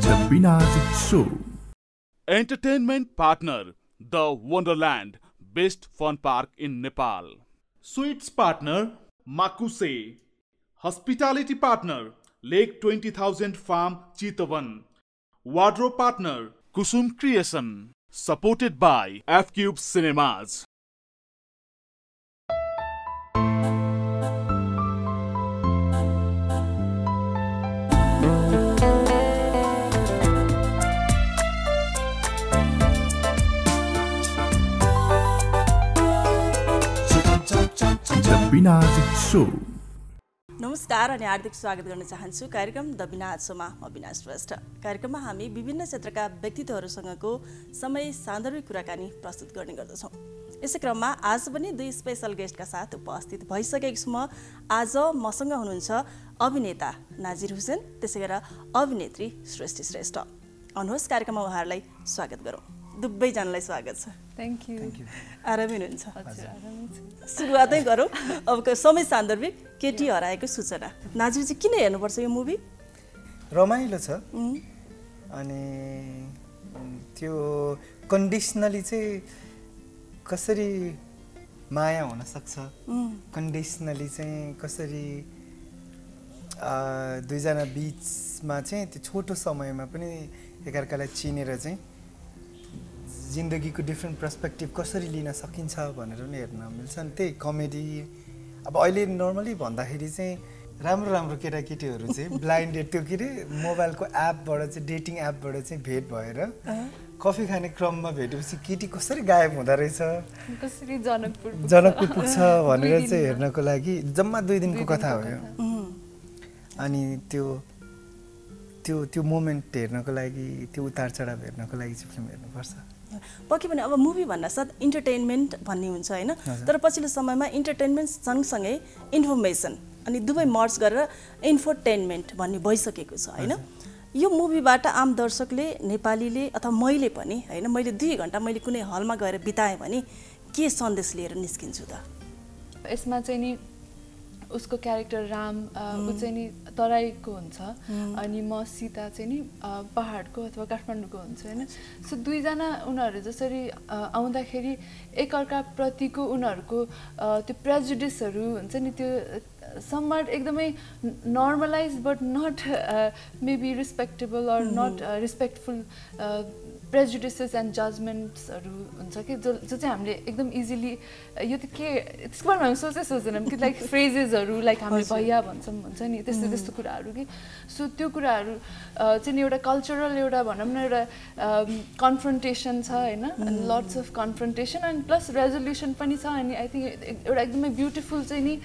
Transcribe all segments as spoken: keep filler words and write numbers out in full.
The Binaz Show. Entertainment partner, The Wonderland, best fun park in Nepal. Sweets partner, Makuse. Hospitality partner, Lake twenty thousand Farm, Chitavan. Wardrobe partner, Kusum Creation. Supported by F Cube Cinemas. The Binaz Show. नमस्कार अनि हार्दिक स्वागत गर्न चाहन्छु कार्यक्रम the बिनाज शोमा म बिनाज श्रेष्ठ। कार्यक्रममा हामी विभिन्न क्षेत्रका व्यक्तित्वहरूसँगको समय सान्दर्भिक कुराकानी प्रस्तुत गर्ने गर्दछौँ। यसै क्रममा आज पनि दुई स्पेशल गेस्टका साथ उपस्थित भइसकेको छु म। आज मसँग हुनुहुन्छ अभिनेता नाजिर हुसेन, त्यसै गरेर अभिनेत्री सृष्टि श्रेष्ठ। आउनुहोस् कार्यक्रममा उहाँहरूलाई स्वागत गरौँ। दुवैजनालाई स्वागत छ। Thank you. आरामै हुनुहुन्छ? सुरुवातै गरौँ। अब समय सान्दर्भिक केटी हराएको सूचना। नाजिरजी किन हेर्नुपर्छ यो मुभी? रमाइलो छ अनि त्यो कन्डिसनली चाहिँ कसरी माया हुन सक्छ, कन्डिसनली चाहिँ कसरी दुईजना बिचमा चाहिँ त्यो छोटो समयमा पनि एकअर्कालाई चिनेर चाहिँ जिन्दगीको डिफ्रेन्ट पर्सपेक्टिभ कसरी लिन सकिन्छ भनेर पनि हेर्न मिल्छ नि। त्यही कमेडी। अब अहिले नर्मली भन्दाखेरि चाहिँ राम्रो राम्रो केटाकेटीहरू चाहिँ ब्लाइन्डेड त्यो के अरे मोबाइलको एपबाट चाहिँ डेटिङ एपबाट चाहिँ भेट भएर कफी खाने क्रममा भेटेपछि केटी कसरी गायब हुँदो रहेछ, कसरी जनकपुर जनकपुर पुग्छ भनेर चाहिँ हेर्नको लागि जम्मा दुई दिनको कथा हो यो। अनि त्यो त्यो त्यो मोमेन्ट हेर्नको लागि, त्यो उतार चढाव हेर्नको लागि चाहिँ फिल्म हेर्नुपर्छ। पक्कै पनि अब मुभी भन्नासाथ इन्टरटेनमेन्ट भन्ने हुन्छ होइन, तर पछिल्लो समयमा इन्टरटेनमेन्ट सँगसँगै इन्फर्मेसन अनि दुवै मर्ज गरेर इन्फोटेनमेन्ट भन्ने भइसकेको छ होइन। यो मुभीबाट आम दर्शकले, नेपालीले अथवा मैले पनि होइन, मैले दुई घन्टा मैले कुनै हलमा गएर बिताएँ भने के सन्देश लिएर निस्किन्छु त? यसमा चाहिँ नि उसको क्यारेक्टर राम ऊ चाहिँ नि तराईको हुन्छ अनि म सीता चाहिँ नि पहाडको अथवा काठमाडौँको हुन्छ होइन। सो दुईजना उनीहरू जसरी आउँदाखेरि एकअर्काप्रतिको उनीहरूको त्यो प्रेजुडिसहरू हुन्छ नि, त्यो समवाट एकदमै normalise but not maybe respectable or not respectful prejudices and जजमेन्ट्सहरू हुन्छ कि जो जो चाहिँ हामीले एकदम इजिली यो त के त्यसको बारेमा हामी सोचै सोच्दैनौँ कि लाइक फ्रेजेसहरू लाइक हामीले भैया भन्छौँ हुन्छ नि, त्यस्तो त्यस्तो कुराहरू कि। सो त्यो कुराहरू चाहिँ नि एउटा कल्चरल एउटा भनौँ न एउटा कन्फ्रन्टेसन छ होइन, lots of confrontation and plus resolution पनि छ। अनि आई थिङ्क एउटा एकदमै ब्युटिफुल चाहिँ नि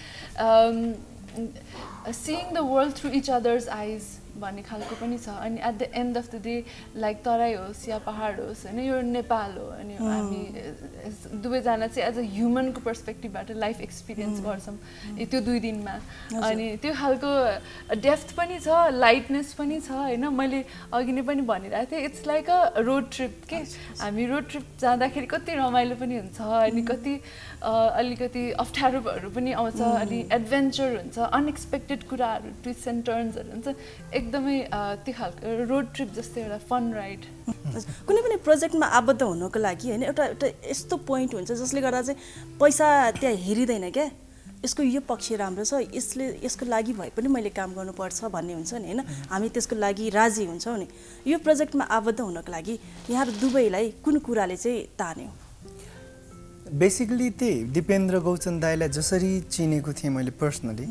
seeing the world through each others eyes भन्ने खालको पनि छ। अनि at the end of the day like Terai होस् या पहाड होस् होइन, यो नेपाल हो अनि हामी दुवैजना चाहिँ एज अ ह्युमनको पर्सपेक्टिभबाट लाइफ एक्सपिरियन्स गर्छौँ त्यो दुई दिनमा। अनि त्यो खालको डेप्थ पनि छ, लाइटनेस पनि छ होइन। मैले अघि नै पनि भनिरहेको थिएँ, it's like a road trip के। हामी रोड ट्रिप जाँदाखेरि कति रमाइलो पनि हुन्छ अनि कति अलिकति अप्ठ्यारोहरू पनि आउँछ अनि एडभेन्चर हुन्छ, अनएक्सपेक्टेड कुराहरू, ट्विस्ट एन्ड टर्न्सहरू हुन्छ। एकदमै त्यो खालको रोड ट्रिप जस्तै एउटा फन राइड। कुनै पनि प्रोजेक्टमा आबद्ध हुनको लागि होइन एउटा एउटा यस्तो पोइन्ट हुन्छ जसले गर्दा चाहिँ पैसा त्यहाँ हेरिँदैन क्या, यसको यो पक्ष राम्रो छ, यसले यसको लागि भए पनि मैले काम गर्नुपर्छ भन्ने हुन्छ नि होइन। हामी त्यसको लागि राजी हुन्छौँ नि। यो प्रोजेक्टमा आबद्ध हुनको लागि यहाँहरू दुवैलाई कुन कुराले चाहिँ तान्यो? बेसिकली त्यही दिपेन्द्र गौचन दाईलाई जसरी चिनेको थिएँ मैले पर्सनली,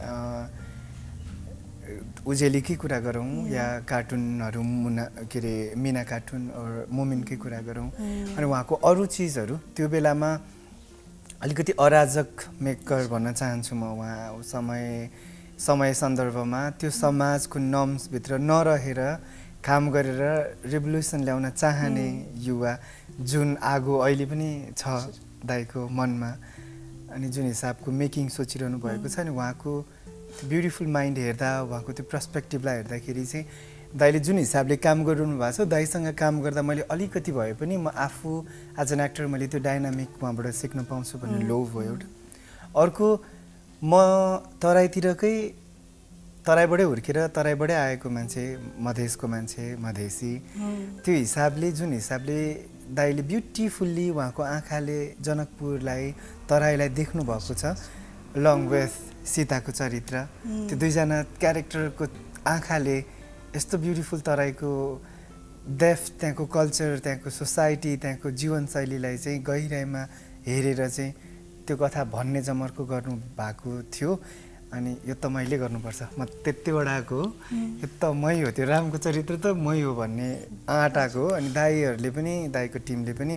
उजेलीकै कुरा गरौँ या कार्टुनहरू मुना के अरे मिना कार्टुन और मोमिनकै कुरा गरौँ अनि उहाँको अरू चिजहरू त्यो बेलामा अलिकति अराजक मेकर भन्न चाहन्छु म। उहाँ समय समय सन्दर्भमा त्यो समाजको नर्म्सभित्र नरहेर काम गरेर रेभोल्युसन ल्याउन चाहने युवा जुन आगो अहिले पनि छ दाईको मनमा अनि जुन हिसाबको मेकिङ सोचिरहनु भएको छ नि, उहाँको ब्युटिफुल माइन्ड हेर्दा उहाँको त्यो पर्सपेक्टिभलाई हेर्दाखेरि चाहिँ दाइले जुन हिसाबले काम गरिरहनु भएको छ, दाइसँग काम गर्दा मैले अलिकति भए पनि म आफू एज एन एक्टर मैले त्यो डाइनामिक उहाँबाट सिक्न पाउँछु भन्ने लोभ भयो एउटा। अर्को म तराईतिरकै तराईबाटै हुर्केर तराईबाटै आएको मान्छे मधेसको मान्छे मधेसी त्यो हिसाबले जुन हिसाबले दाइले ब्युटिफुल्ली उहाँको आँखाले जनकपुरलाई तराईलाई देख्नु भएको छ लङ विथ सीताको चरित्र त्यो दुईजना क्यारेक्टरको आँखाले यस्तो ब्युटिफुल तराईको डेफ्थ त्यहाँको कल्चर त्यहाँको सोसाइटी त्यहाँको जीवनशैलीलाई चाहिँ गहिराइमा हेरेर चाहिँ त्यो कथा भन्ने जमर्को गर्नु भएको थियो अनि यो त मैले गर्नुपर्छ म त्यतिबाट आएको हो यो त मै हो त्यो रामको चरित्र त मै हो भन्ने आँट आएको हो अनि दाईहरूले पनि दाईको टिमले पनि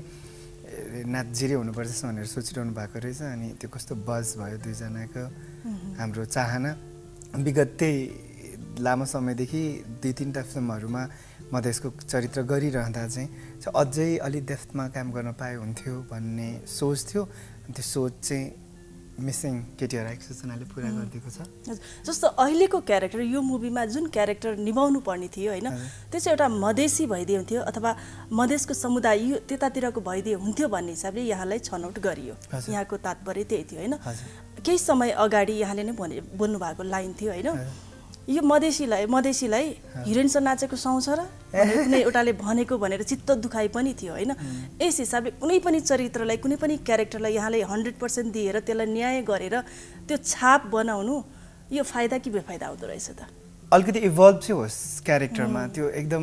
नाचजिरी हुनुपर्छ भनेर सोचिरहनु भएको रहेछ अनि त्यो कस्तो बज भयो दुईजनाको हाम्रो चाहना विगत त्यही लामो समयदेखि दुई तिनवटा फिल्महरूमा मधेसको चरित्र गरिरहँदा चाहिँ अझै अलि डेफ्थमा काम गर्न पाए हुन्थ्यो भन्ने सोच थियो त्यो सोच चाहिँ मिसिङ केटीहरू आएको सूचनाले पुरा गरिदिएको छ जस्तो अहिलेको क्यारेक्टर यो मुभीमा जुन क्यारेक्टर निभाउनु पर्ने थियो होइन त्यो चाहिँ एउटा मधेसी भइदिए हुन्थ्यो अथवा मधेसको समुदाय यो त्यतातिरको भइदिए हुन्थ्यो भन्ने हिसाबले यहाँलाई छनौट गरियो यहाँको तात्पर्य त्यही थियो होइन केही समय अगाडि यहाँले नै भने बोल्नु भएको लाइन थियो होइन यो मधेसीलाई मधेसीलाई हिरोइनसँग नाचेको सुहाउँछ र कुनै एउटाले भनेको भनेर चित्त दुखाइ पनि थियो होइन यस हिसाबले कुनै पनि चरित्रलाई कुनै पनि क्यारेक्टरलाई यहाँले हन्ड्रेड पर्सेन्ट दिएर त्यसलाई न्याय गरेर त्यो छाप बनाउनु यो फाइदा कि बेफाइदा हुँदो रहेछ त अलिकति इभल्भ चाहिँ होस् क्यारेक्टरमा त्यो एकदम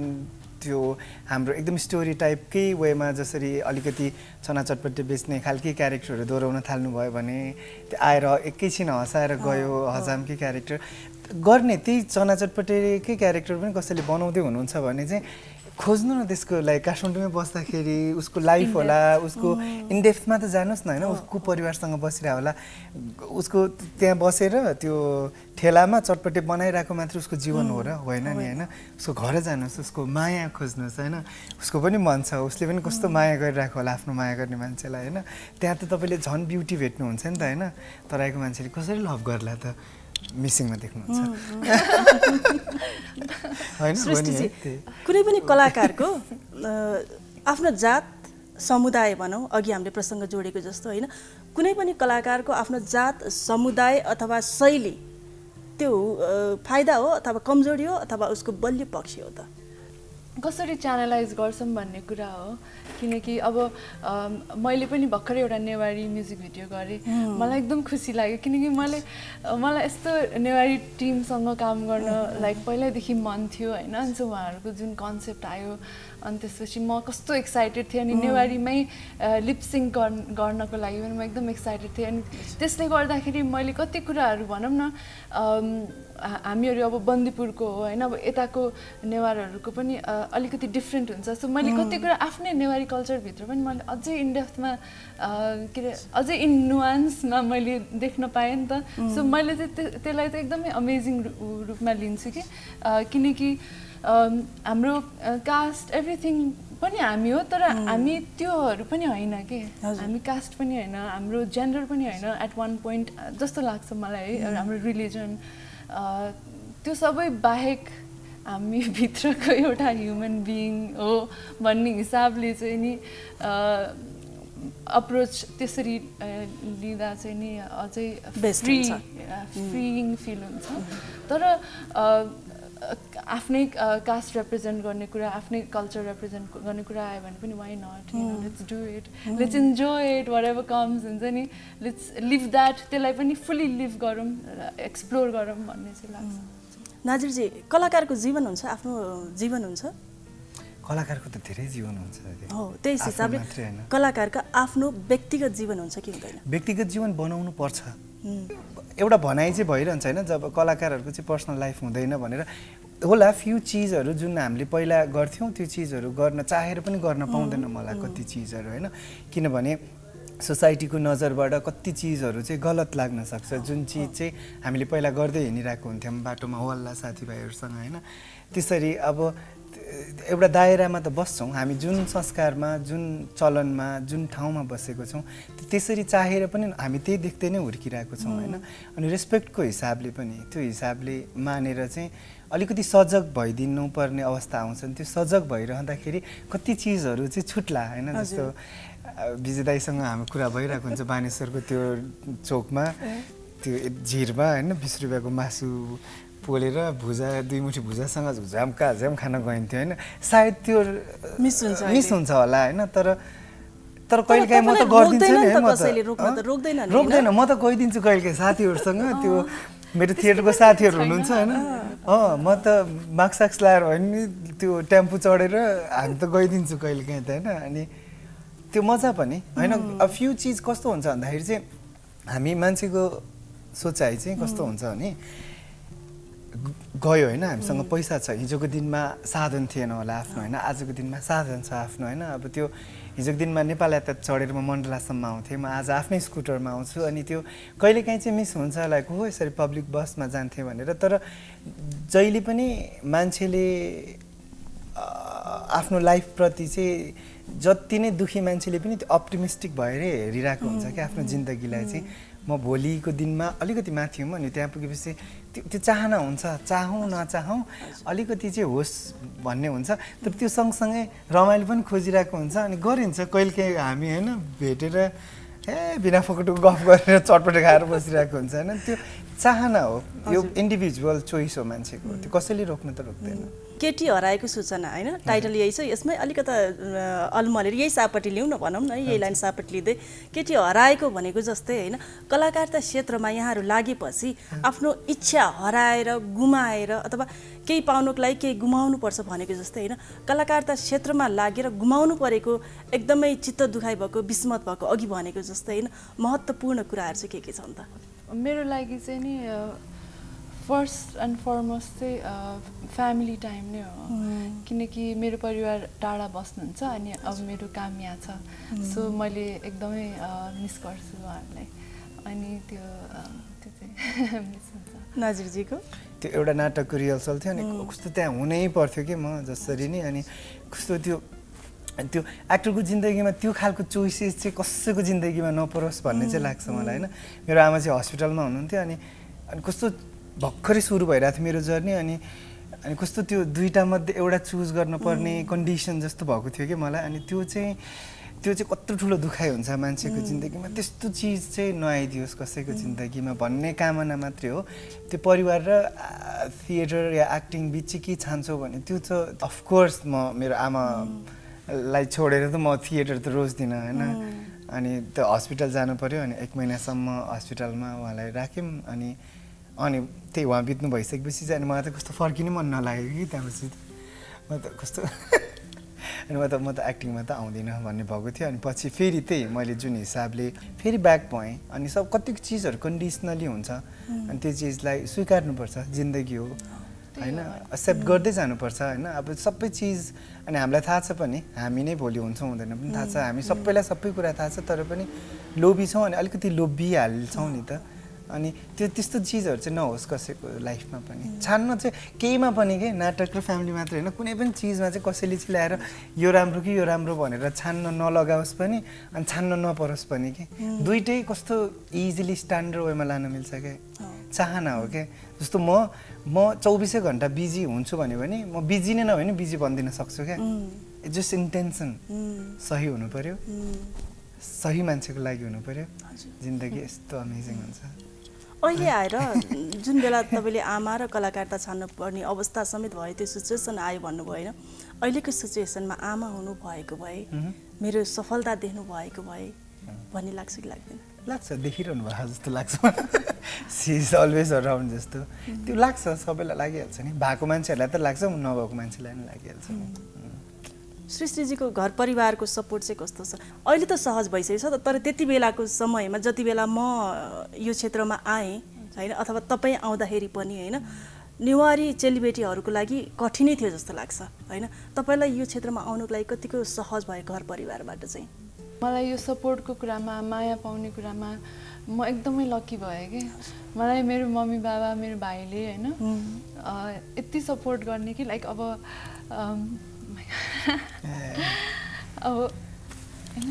त्यो हाम्रो एकदम स्टोरी टाइपकै वेमा जसरी अलिकति चना चटपटे बेच्ने खालकै क्यारेक्टरहरू दोहोऱ्याउन थाल्नुभयो भने त्यो आएर एकैछिन हँसाएर गयो हजामकै क्यारेक्टर गर्ने त्यही चना चटपटेकै क्यारेक्टर पनि कसैले बनाउँदै हुनुहुन्छ भने चाहिँ खोज्नु न त्यसको लाइक काठमाडौँमै बस्दाखेरि उसको लाइफ होला उसको इनडेप्थमा त जानुहोस् न होइन उसको परिवारसँग बसिरह होला उसको त्यहाँ बसेर त्यो ठेलामा चटपटे बनाइरहेको मात्र उसको जीवन हो र होइन नि होइन उसको घर जानुहोस् उसको माया खोज्नुहोस् होइन उसको पनि मन छ उसले पनि कस्तो माया गरिरहेको होला आफ्नो माया गर्ने मान्छेलाई होइन त्यहाँ त तपाईँले झन् ब्युटी भेट्नुहुन्छ नि त होइन तराईको मान्छेले कसरी लभ गर्ला त मिसिङमा देख्नुहुन्छ कुनै पनि कलाकारको आफ्नो जात समुदाय भनौँ अघि हामीले प्रसङ्ग जोडेको जस्तो होइन कुनै पनि कलाकारको आफ्नो जात समुदाय अथवा शैली त्यो फाइदा हो अथवा कमजोरी हो अथवा उसको बलियो पक्ष हो त कसरी च्यानलाइज गर्छौँ भन्ने कुरा हो किनकि अब मैले पनि भर्खरै एउटा नेवारी म्युजिक भिडियो गरेँ मलाई एकदम खुसी लाग्यो किनकि मैले मलाई यस्तो नेवारी टिमसँग काम गर्न लाइक पहिल्यैदेखि मन थियो होइन अनि चाहिँ उहाँहरूको जुन कन्सेप्ट आयो अनि त्यसपछि म कस्तो एक्साइटेड थिएँ अनि नेवारीमै लिपसिङ गर्नको लागि पनि म एकदम एक्साइटेड थिएँ अनि त्यसले गर्दाखेरि मैले कति कुराहरू भनौँ न हामीहरू अब बन्दीपुरको हो होइन अब यताको नेवारहरूको पनि अलिकति डिफ्रेन्ट हुन्छ सो मैले कति कुरा आफ्नै नेवारी कल्चरभित्र पनि मैले अझै इनडेप्थमा के अरे अझै इन नुवान्समा मैले देख्न पाएँ नि त सो मैले चाहिँ त्यसलाई चाहिँ एकदमै अमेजिङ रूपमा लिन्छु कि किनकि हाम्रो कास्ट एभ्रिथिङ पनि हामी हो तर हामी त्योहरू पनि होइन कि हामी कास्ट पनि होइन हाम्रो जेन्डर पनि होइन एट वान पोइन्ट जस्तो लाग्छ मलाई है हाम्रो रिलिजन त्यो सबै बाहेक हामी भित्रको एउटा ह्युमन बिइङ हो भन्ने हिसाबले चाहिँ नि अप्रोच त्यसरी लिँदा चाहिँ नि अझै फ्री फ्रिङ फिल हुन्छ तर आफ्नै कास्ट रिप्रेजेन्ट गर्ने कुरा आफ्नै कल्चर रिप्रेजेन्ट गर्ने कुरा आयो भने पनि why not you know let's do it let's enjoy it whatever comes हुन्छ नि लेट्स लिभ द्याट त्यसलाई पनि फुल्ली लिभ गरौँ एक्सप्लोर गरौँ भन्ने चाहिँ लाग्छ नाजिरजी कलाकारको जीवन हुन्छ आफ्नो जीवन हुन्छ कलाकारको त धेरै जीवन हुन्छ हो त्यही हिसाबले कलाकारको आफ्नो व्यक्तिगत जीवन हुन्छ कि हुँदैन व्यक्तिगत जीवन बनाउनु पर्छ एउटा भनाइ चाहिँ भइरहन्छ होइन जब कलाकारहरूको चाहिँ पर्सनल लाइफ हुँदैन भनेर होला फ्यु चिजहरू जुन हामीले पहिला गर्थ्यौँ त्यो चिजहरू गर्न चाहेर पनि गर्न पाउँदैन मलाई कति चिजहरू होइन किनभने सोसाइटीको नजरबाट कति चिजहरू चाहिँ गलत लाग्न सक्छ जुन चिज चाहिँ हामीले पहिला गर्दै हिँडिरहेको हुन्थ्यौँ बाटोमा हल्ला साथीभाइहरूसँग होइन त्यसरी अब एउटा दायरामा त बस्छौँ हामी जुन संस्कारमा जुन चलनमा जुन ठाउँमा बसेको छौँ त्यसरी चाहेर पनि हामी त्यही देख्दै नै हुर्किरहेको छौँ होइन अनि रेस्पेक्टको हिसाबले पनि त्यो हिसाबले मानेर चाहिँ अलिकति सजग भइदिनु पर्ने अवस्था आउँछ नि त्यो सजग भइरहँदाखेरि कति चिजहरू चाहिँ छुट्ला होइन जस्तो विजय दाइसँग हाम्रो कुरा भइरहेको हुन्छ बानेश्वरको त्यो चोकमा त्यो झिरमा होइन बिस रुपियाँको मासु पोलेर भुजा दुई मुठी भुजासँग झ्याम्का झ्याम खान गइन्थ्यो होइन सायद त्यो मिस हुन्छ मिस हुन्छ होला होइन तर तर कहिलेकाहीँ म त गरिदिन्छु नि है म त रोक्दैन म त गइदिन्छु कहिलेकाहीँ साथीहरूसँग त्यो मेरो थिएटरको साथीहरू हुनुहुन्छ होइन अँ म त मास्क साक्स लगाएर होइन नि त्यो टेम्पो चढेर हामी त गइदिन्छु कहिलेकाहीँ त होइन अनि त्यो मजा पनि होइन फ्यु चिज कस्तो हुन्छ भन्दाखेरि चाहिँ हामी मान्छेको सोचाइ चाहिँ कस्तो हुन्छ भने गयो होइन हामीसँग पैसा छ हिजोको दिनमा साधन थिएन होला आफ्नो होइन आजको दिनमा साधन छ आफ्नो होइन अब त्यो हिजोको दिनमा नेपाल यातायात चढेर म मण्डलासम्म आउँथेँ म आज आफ्नै स्कुटरमा आउँछु अनि त्यो कहिलेकाहीँ चाहिँ मिस हुन्छ लाइक हो यसरी पब्लिक बसमा जान्थेँ भनेर तर जहिले पनि मान्छेले आफ्नो लाइफप्रति चाहिँ जति नै दुखी मान्छेले पनि त्यो अप्टिमिस्टिक भएर हेरिरहेको हुन्छ क्या आफ्नो जिन्दगीलाई चाहिँ म भोलिको दिनमा अलिकति माथि हुँ अनि त्यहाँ पुगेपछि त्यो त्यो चाहना हुन्छ चाहौँ नचाहौँ अलिकति चाहिँ होस् भन्ने हुन्छ तर त्यो सँगसँगै रमाइलो पनि खोजिरहेको हुन्छ अनि गरिन्छ कहिलेकाहीँ हामी होइन भेटेर ए बिना फोकटको गफ गरेर चटपटे खाएर बसिरहेको हुन्छ होइन त्यो चाहना हो यो इन्डिभिजुअल चोइस हो मान्छेको त्यो कसैले रोक्नु त रोक्दैन केटी हराएको सूचना होइन टाइटल यही छ यसमै अलिकता अलमलेर यही सापट्टि ल्याउँ न भनौँ न यही लाइन सापट्टि लिँदै केटी हराएको भनेको जस्तै होइन कलाकारिता क्षेत्रमा यहाँहरू लागेपछि आफ्नो इच्छा हराएर गुमाएर अथवा केही पाउनुको लागि केही गुमाउनु पर्छ भनेको जस्तै होइन कलाकारिता क्षेत्रमा लागेर गुमाउनु परेको एकदमै चित्त दुखाइ भएको विस्मत भएको अघि भनेको जस्तै होइन महत्त्वपूर्ण कुराहरू चाहिँ के के छन् त मेरो लागि चाहिँ नि फर्स्ट एन्ड फरमोस्ट चाहिँ फ्यामिली टाइम नै हो किनकि मेरो परिवार टाढा बस्नुहुन्छ अनि अब मेरो काम यहाँ छ सो मैले एकदमै मिस गर्छु उहाँहरूलाई अनि त्यो त्यो चाहिँ मिस हुन्छ नाजिरजीको त्यो एउटा नाटकको रिहर्सल थियो अनि कस्तो त्यहाँ हुनै पर्थ्यो कि म जसरी नि अनि कस्तो त्यो त्यो एक्टरको जिन्दगीमा त्यो खालको चोइसेस चाहिँ कसैको जिन्दगीमा नपरोस् भन्ने चाहिँ लाग्छ मलाई होइन मेरो आमा चाहिँ हस्पिटलमा हुनुहुन्थ्यो अनि अनि कस्तो भर्खरै सुरु भइरहेको थियो मेरो जर्नी अनि अनि कस्तो त्यो दुईवटा मध्ये एउटा चुज गर्नुपर्ने कन्डिसन जस्तो भएको थियो कि मलाई अनि त्यो चाहिँ त्यो चाहिँ कत्रो ठुलो दुखाइ हुन्छ मान्छेको जिन्दगीमा त्यस्तो चिज चाहिँ नआइदियोस् कसैको जिन्दगीमा भन्ने कामना मात्रै हो त्यो परिवार र थिएटर या एक्टिङ बिच चाहिँ के छान्छौ भने त्यो चाहिँ अफकोर्स म मेरो आमालाई छोडेर त म थिएटर त रोज्दिनँ होइन अनि त्यो हस्पिटल जानु पऱ्यो अनि एक महिनासम्म हस्पिटलमा उहाँलाई राख्यौँ अनि अनि त्यही उहाँ बित्नु भइसकेपछि चाहिँ अनि मलाई त कस्तो फर्किनै मन नलाग्यो कि त्यहाँपछि म त कस्तो अनि म त म त एक्टिङमा त आउँदिनँ भन्ने भएको थियो अनि पछि फेरि त्यही मैले जुन हिसाबले फेरि ब्याक भएँ अनि सब कतिको चिजहरू कन्डिसनली हुन्छ अनि त्यो चिजलाई स्वीकार्नुपर्छ जिन्दगी हो होइन एक्सेप्ट गर्दै जानुपर्छ होइन अब सबै चिज अनि हामीलाई थाहा छ पनि हामी नै भोलि हुन्छौँ हुँदैन पनि थाहा छ हामी सबैलाई सबै कुरा थाहा छ तर पनि लोभी छौँ अनि अलिकति लोभिहाल्छौँ नि त अनि त्यो त्यस्तो चिजहरू चाहिँ नहोस् कसैको लाइफमा पनि छान्न चाहिँ केहीमा पनि के नाटक र फ्यामिली मात्र होइन कुनै पनि चिजमा चाहिँ कसैले चाहिँ ल्याएर यो राम्रो कि यो राम्रो भनेर छान्न नलगाओस् पनि अनि छान्न नपरोस् पनि कि दुइटै कस्तो इजिली स्ट्यान्डर्ड वेमा लान मिल्छ क्या चाहना हो क्या जस्तो म म चौबिसै घन्टा बिजी हुन्छु भन्यो भने म बिजी नै नभए नि बिजी बनिदिन सक्छु क्या इट्स जस्ट इन्टेन्सन सही हुनु पऱ्यो सही मान्छेको लागि हुनु पऱ्यो जिन्दगी यस्तो अमेजिङ हुन्छ अहिले आएर जुन बेला तपाईँले आमा र कलाकारिता छान्नु पर्ने अवस्था समेत भयो त्यो सिचुएसन आयो भन्नुभयो होइन अहिलेको सिचुएसनमा आमा हुनु भएको भए मेरो सफलता देख्नु भएको भए भन्ने लाग्छ कि लाग्दैन लाग्छ देखिरहनु भएको जस्तो लाग्छ सी इज अलवेज अराउन्ड जस्तो त्यो लाग्छ सबैलाई लागिहाल्छ नि भएको मान्छेहरूलाई त लाग्छ नभएको मान्छेलाई पनि लागिहाल्छ सृष्टिजीको घर परिवारको सपोर्ट चाहिँ कस्तो छ अहिले त सहज भइसकेको छ तर त्यति बेलाको समयमा जति बेला म यो क्षेत्रमा आएँ होइन अथवा तपाईँ आउँदाखेरि पनि होइन नेवारी चेलीबेटीहरूको लागि कठिनै थियो जस्तो लाग्छ होइन तपाईँलाई यो क्षेत्रमा आउनुको लागि कतिको सहज भयो घर परिवारबाट चाहिँ मलाई यो सपोर्टको कुरामा माया पाउने कुरामा म एकदमै लकी भएँ कि मलाई मेरो मम्मी बाबा मेरो भाइले होइन यति सपोर्ट गर्ने कि लाइक अब अब होइन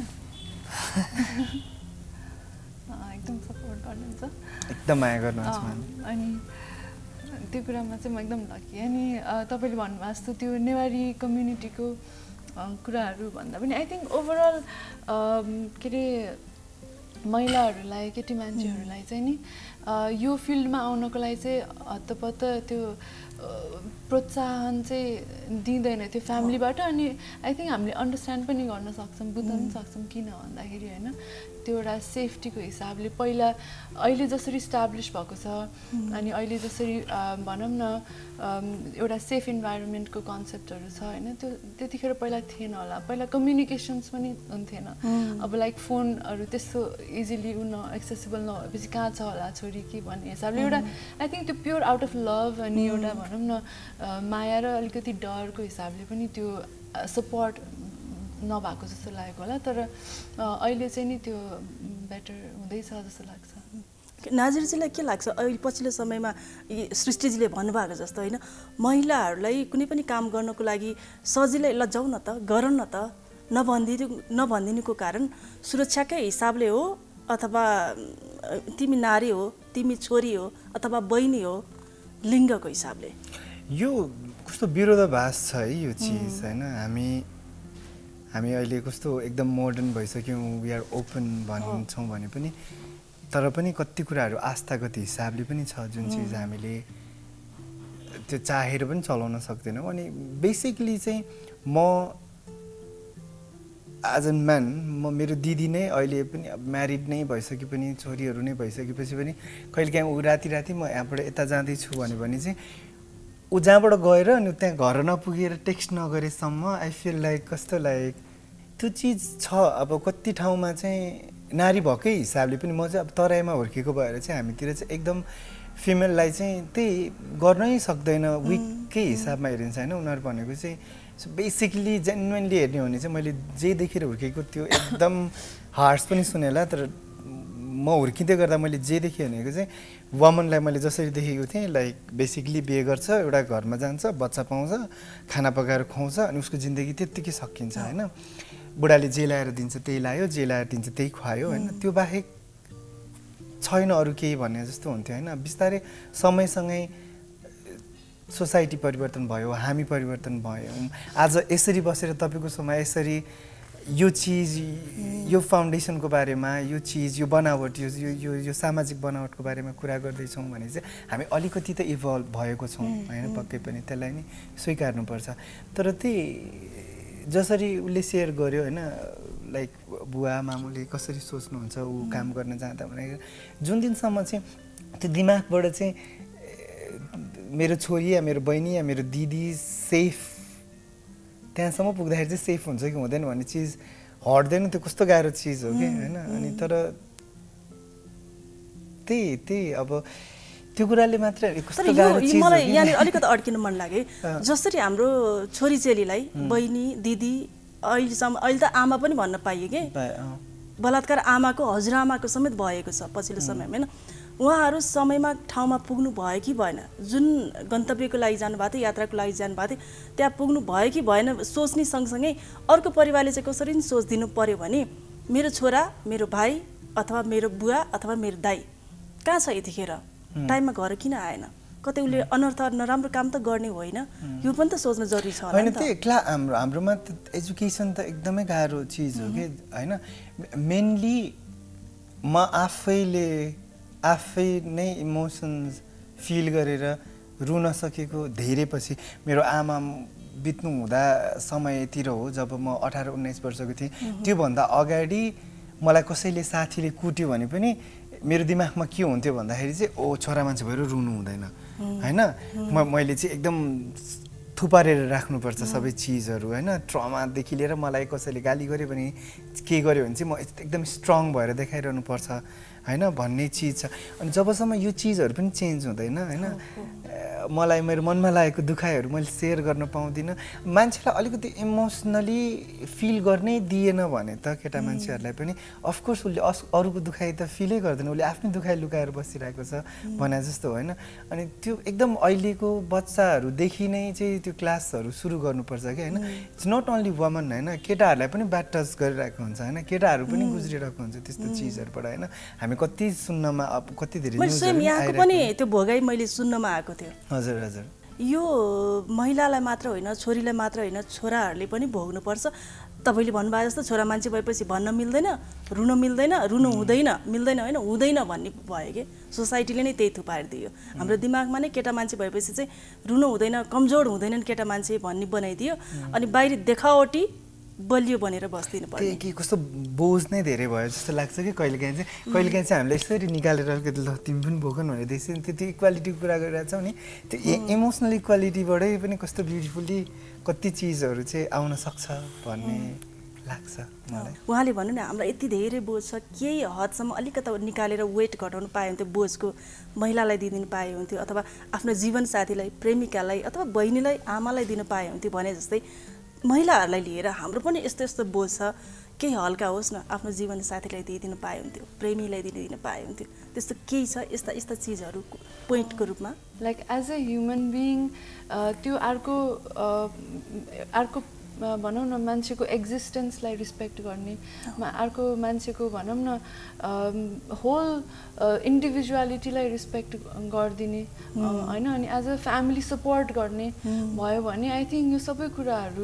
एकदम सपोर्ट गर्नुहुन्छ एकदम माया गर्नुहुन्छ अनि त्यो कुरामा चाहिँ म एकदम लकी अनि तपाईँले भन्नुभएको जस्तो त्यो नेवारी कम्युनिटीको कुराहरू भन्दा पनि आई थिङ्क ओभरअल के अरे महिलाहरूलाई केटी मान्छेहरूलाई चाहिँ नि यो फिल्डमा आउनको लागि चाहिँ हत्तपत्त त्यो प्रोत्साहन चाहिँ दिँदैन त्यो फ्यामिलीबाट अनि आई थिङ्क हामीले अन्डरस्ट्यान्ड पनि गर्न सक्छौँ बुझ्न पनि सक्छौँ किन भन्दाखेरि होइन त्यो एउटा सेफ्टीको हिसाबले पहिला अहिले जसरी इस्टाब्लिस भएको छ अनि अहिले जसरी भनौँ न एउटा सेफ इन्भाइरोमेन्टको कन्सेप्टहरू छ होइन त्यो त्यतिखेर पहिला थिएन होला पहिला कम्युनिकेसन्स पनि हुन्थेन अब लाइक फोनहरू त्यस्तो इजिली उ न एक्सेसिबल नभएपछि कहाँ छ होला छोरी कि भन्ने हिसाबले एउटा आई थिङ्क त्यो प्योर आउट अफ लभ अनि एउटा भनौँ न माया र अलिकति डरको हिसाबले पनि त्यो सपोर्ट नभएको जस्तो लागेको होला तर अहिले चाहिँ नि त्यो बेटर हुँदैछ जस्तो लाग्छ नाजिरजीलाई के लाग्छ अहिले पछिल्लो समयमा सृष्टिजीले भन्नुभएको जस्तो होइन महिलाहरूलाई कुनै पनि काम गर्नको लागि सजिलै ल जाऊ न त गर न त नभनिदिनु नभनिदिनुको कारण सुरक्षाकै हिसाबले हो अथवा तिमी नारी हो तिमी छोरी हो अथवा बहिनी हो लिङ्गको हिसाबले यो कस्तो विरोधाभास छ है यो चिज होइन हामी हामी अहिले कस्तो एकदम मोडर्न भइसक्यौँ वी आर ओपन भन्छौँ भने पनि तर पनि कति कुराहरू आस्थागत हिसाबले पनि छ जुन चिज हामीले त्यो चाहेर पनि चलाउन सक्दैनौँ अनि बेसिकली चाहिँ म एज अ म्यान म मेरो दिदी नै अहिले पनि म्यारिड नै भइसके पनि छोरीहरू नै भइसकेपछि पनि कहिलेकाहीँ ऊ राति राति म यहाँबाट यता जाँदैछु भन्यो भने चाहिँ ऊ जहाँबाट गएर अनि त्यहाँ घर नपुगेर टेक्स्ट नगरेसम्म आई फिल लाइक कस्तो लाइक त्यो चिज छ अब कति ठाउँमा चाहिँ नारी भएकै हिसाबले पनि म चाहिँ अब तराईमा हुर्केको भएर चाहिँ हामीतिर चाहिँ एकदम फिमेललाई चाहिँ त्यही गर्नै सक्दैन विककै हिसाबमा हेरिन्छ होइन उनीहरू भनेको चाहिँ सो बेसिकली जेन्युनली हेर्ने हो भने चाहिँ मैले जे देखेर हुर्केको त्यो एकदम हार्स पनि सुनेला तर म हुर्किँदै गर्दा मैले जे देखेँ भनेको चाहिँ वुमनलाई मैले जसरी देखेको थिएँ लाइक बेसिकली बिहे गर्छ एउटा घरमा जान्छ बच्चा पाउँछ खाना पकाएर खुवाउँछ अनि उसको जिन्दगी त्यत्तिकै सकिन्छ होइन बुढाले जे ल्याएर दिन्छ त्यही लायो जे ल्याएर दिन्छ त्यही खुवायो होइन त्यो बाहेक छैन अरू केही भन्ने जस्तो हुन्थ्यो होइन बिस्तारै समयसँगै सोसाइटी परिवर्तन भयो हामी परिवर्तन भयौँ आज यसरी बसेर तपाईँको समय यसरी यो चिज यो फाउन्डेसनको बारेमा यो चिज यो बनावट यो यो यो सामाजिक बनावटको बारेमा कुरा गर्दैछौँ भने चाहिँ हामी अलिकति त इभल्भ भएको छौँ होइन पक्कै पनि त्यसलाई नै स्वीकार्नुपर्छ तर त्यही जसरी उसले सेयर गर्यो होइन लाइक बुवा मामुले कसरी सोच्नुहुन्छ ऊ काम गर्न जाँदा भने जुन दिनसम्म चाहिँ त्यो दिमागबाट चाहिँ मेरो छोरी या मेरो बहिनी या मेरो दिदी सेफ त्यहाँसम्म पुग्दाखेरि चाहिँ सेफ हुन्छ कि हुँदैन भन्ने चिज हट्दैन त्यो कस्तो गाह्रो चिज हो कि होइन अनि तर त्यही त्यही अब त्यो कुराले मात्र कस्तो गाह्रो चिज मलाई यहाँनिर अलिकति अड्किनु मन लाग्यो जसरी हाम्रो छोरीचेलीलाई बहिनी दिदी अहिलेसम्म अहिले त आमा पनि भन्न पाइयो कि बलात्कार आमाको हजुरआमाको समेत भएको छ पछिल्लो समयमा होइन उहाँहरू समयमा ठाउँमा पुग्नु भयो कि भएन जुन गन्तव्यको लागि जानुभएको थियो यात्राको लागि जानुभएको थियो त्यहाँ पुग्नु भयो कि भएन सोच्ने सँगसँगै अर्को परिवारले चाहिँ कसरी नि सोच दिनु पर्यो भने मेरो छोरा मेरो भाइ अथवा मेरो बुवा अथवा मेरो दाइ कहाँ छ यतिखेर टाइममा घर किन आएन कतै उसले अनर्थ नराम्रो काम त गर्ने होइन यो पनि त सोच्न जरुरी छ होइन त्यो क्ला हाम्रो हाम्रोमा त एजुकेसन त एकदमै गाह्रो चिज हो कि होइन मेनली म आफैले आफै नै इमोसन्स फिल गरेर रुन सकेको धेरै पछि मेरो आमा बित्नु हुँदा समयतिर हो जब म अठार उन्नाइस वर्षको थिएँ त्योभन्दा अगाडि मलाई कसैले साथीले कुट्यो भने पनि मेरो दिमागमा के हुन्थ्यो भन्दाखेरि चाहिँ ओ छोरा मान्छे भएर रुनु हुँदैन होइन म मैले चाहिँ एकदम थुपारेर राख्नुपर्छ सबै चिजहरू होइन ट्रमादेखि लिएर मलाई कसैले गाली गर्यो भने के गर्यो भने चाहिँ म एकदम स्ट्रङ भएर देखाइरहनु पर्छ होइन भन्ने चिज छ अनि जबसम्म यो चिजहरू पनि चेन्ज हुँदैन होइन मलाई मेरो मनमा लागेको दुखाइहरू मैले सेयर गर्न पाउँदिनँ मान्छेलाई अलिकति इमोसनली फिल गर्नै दिएन भने त केटा मान्छेहरूलाई पनि अफकोर्स उसले अस अरूको दुखाइ त फिलै गर्दैन उसले आफ्नै दुखाइ लुकाएर बसिरहेको छ भने जस्तो होइन अनि त्यो एकदम अहिलेको बच्चाहरूदेखि नै चाहिँ त्यो क्लासहरू सुरु गर्नुपर्छ कि होइन इट्स नट ओन्ली वुमन होइन केटाहरूलाई पनि ब्याड टच गरिरहेको हुन्छ होइन केटाहरू पनि गुज्रिरहेको हुन्छ त्यस्तो चिजहरूबाट होइन हामी कति सुन्नमा अब कति धेरै यहाँको पनि त्यो भोगाई मैले सुन्नमा आएको थियो हजुर हजुर यो महिलालाई मात्र होइन छोरीलाई मात्र होइन छोराहरूले पनि भोग्नुपर्छ तपाईँले भन्नुभयो जस्तो छोरा मान्छे भएपछि भन्न मिल्दैन रुन मिल्दैन रुनु हुँदैन मिल्दैन होइन हुँदैन भन्ने भयो कि सोसाइटीले नै त्यही थुपारिदियो हाम्रो दिमागमा नै केटा मान्छे भएपछि चाहिँ रुनु हुँदैन कमजोर हुँदैनन् केटा मान्छे भन्ने बनाइदियो अनि बाहिर देखावटी बलियो बनेर बस्दिनु पर्यो कि कस्तो बोझ नै धेरै भयो जस्तो लाग्छ कि कहिलेकाहीँ चाहिँ कहिलेकाहीँ चाहिँ हामीले यसरी निकालेर अलिकति ल तिमी पनि भोगन भनेदेखि त्यो इक्वालिटीको कुरा गरिरहेछौँ नि त्यो इमोसनल इक्वालिटीबाटै पनि कस्तो ब्युटिफुल्ली कति चिजहरू चाहिँ आउन सक्छ भन्ने लाग्छ मलाई उहाँले भन्नु न हाम्रो यति धेरै बोझ छ केही हदसम्म अलिकति निकालेर वेट घटाउनु पाए हुन्थ्यो बोझको महिलालाई दिइदिनु पाए हुन्थ्यो अथवा आफ्नो जीवनसाथीलाई प्रेमिकालाई अथवा बहिनीलाई आमालाई दिनु पाए हुन्थ्यो भने जस्तै महिलाहरूलाई लिएर हाम्रो पनि यस्तो यस्तो बोझ छ केही हल्का होस् न आफ्नो जीवनसाथीलाई दिइदिनु पाए हुन्थ्यो प्रेमीलाई दिइदिनु पाए हुन्थ्यो त्यस्तो केही छ यस्ता यस्ता चिजहरू पोइन्टको रूपमा like as a human being त्यो अर्को अर्को भनौँ न मान्छेको एक्जिस्टेन्सलाई रिस्पेक्ट गर्ने अर्को मान्छेको भनौँ न होल इन्डिभिजुअलिटीलाई रिस्पेक्ट गरिदिने होइन अनि एज अ फ्यामिली सपोर्ट गर्ने भयो भने आई थिङ्क यो सबै कुराहरू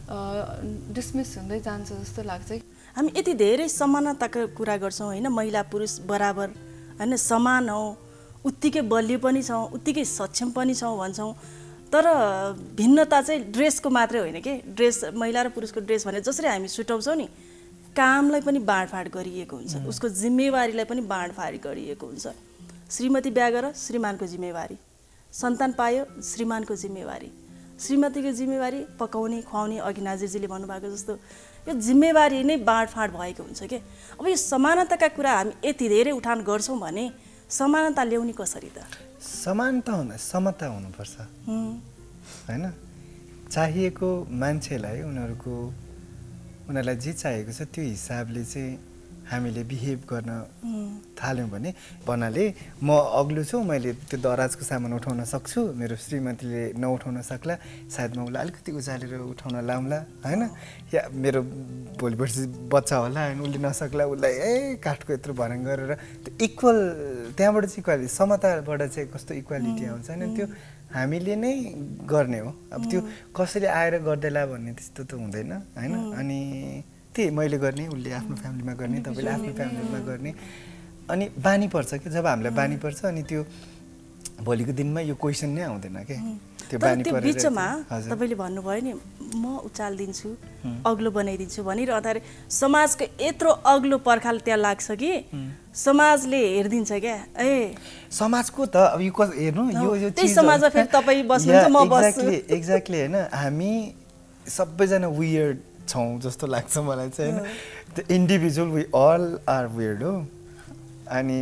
डिसमिस हुँदै जान्छ जस्तो लाग्छ हामी यति धेरै समानताको कुरा गर्छौँ होइन महिला पुरुष बराबर होइन समान हौ उत्तिकै बलियो पनि छौँ उत्तिकै सक्षम पनि छौँ भन्छौँ तर भिन्नता चाहिँ ड्रेसको मात्रै होइन कि ड्रेस महिला र पुरुषको ड्रेस भने जसरी हामी छुटाउँछौँ नि कामलाई पनि बाँडफाँड गरिएको हुन्छ उसको जिम्मेवारीलाई पनि बाँडफाँड गरिएको हुन्छ श्रीमती बिहा गर श्रीमानको जिम्मेवारी सन्तान पायो श्रीमानको जिम्मेवारी श्रीमतीको जिम्मेवारी पकाउने खुवाउने अघि नाजिरजीले भन्नुभएको जस्तो यो जिम्मेवारी नै बाँडफाँड भएको हुन्छ कि अब यो समानताका कुरा हामी यति धेरै उठान गर्छौँ भने समानता ल्याउने कसरी त समानता हुँदा समता हुनुपर्छ होइन चाहिएको मान्छेलाई उनीहरूको उनीहरूलाई जे चाहिएको छ त्यो हिसाबले चाहिँ हामीले बिहेभ गर्न थाल्यौँ भने भन्नाले म अग्लो छु मैले त्यो दराजको सामान उठाउन सक्छु मेरो श्रीमतीले नउठाउन सक्ला सायद म उसलाई अलिकति उचालेर उठाउन लाउँला होइन या मेरो भोलि पर्सि बच्चा होला होइन उसले नसक्ला उसलाई ए काठको यत्रो भर्याङ गरेर त्यो इक्वल त्यहाँबाट चाहिँ इक्वालिटी समताबाट चाहिँ कस्तो इक्वालिटी आउँछ होइन त्यो हामीले नै गर्ने हो अब त्यो कसैले आएर गर्दैला भन्ने त्यस्तो त हुँदैन होइन अनि त्यही मैले गर्ने उसले आफ्नो फ्यामिलीमा गर्ने तपाईँले आफ्नो फ्यामिलीमा गर्ने अनि बानी पर्छ कि जब हामीलाई बानी पर्छ अनि त्यो भोलिको दिनमा यो क्वेसन नै आउँदैन के त्यो बानी परेर बिचमा तपाईँले भन्नुभयो नि म उचालिदिन्छु अग्लो बनाइदिन्छु भनिरहँदाखेरि समाजको यत्रो अग्लो पर्खाल त्यहाँ लाग्छ कि समाजले हेरिदिन्छ क्या ए समाजको त अब यो हेर्नु यो यो त्यही समाजमा फेरि तपाईँ बस्नुहुन्छ म बस्छु एक्ज्याक्टली होइन हामी सबैजना वियर्ड छौँ जस्तो लाग्छ मलाई चाहिँ होइन त्यो individual we all are weird हो अनि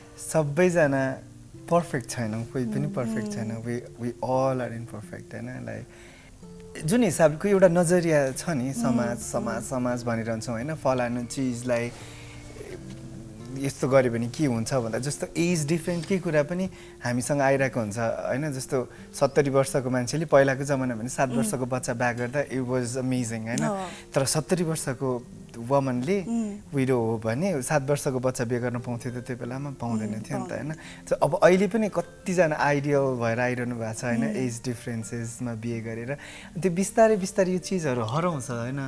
सबैजना पर्फेक्ट छैनौँ कोही पनि पर्फेक्ट छैन we we all are imperfect होइन लाइक जुन हिसाबको एउटा नजरिया छ नि समाज समाज समाज भनिरहन्छौँ होइन फलानु चिजलाई यस्तो गऱ्यो भने के हुन्छ भन्दा जस्तो एज डिफ्रेन्टकै कुरा पनि हामीसँग आइरहेको हुन्छ होइन जस्तो सत्तरी वर्षको मान्छेले पहिलाको जमानामा भने सात वर्षको बच्चा बिहा गर्दा इट वाज अमेजिङ होइन तर सत्तरी वर्षको वुमनले विडो हो भने सात वर्षको बच्चा बिहे गर्न पाउँथ्यो त त्यो बेलामा पाउँदैन थियो नि त होइन अब अहिले पनि कतिजना आइडियल भएर आइरहनु भएको छ होइन एज डिफ्रेन्सेसमा बिहे गरेर त्यो बिस्तारै बिस्तारै यो चिजहरू हराउँछ होइन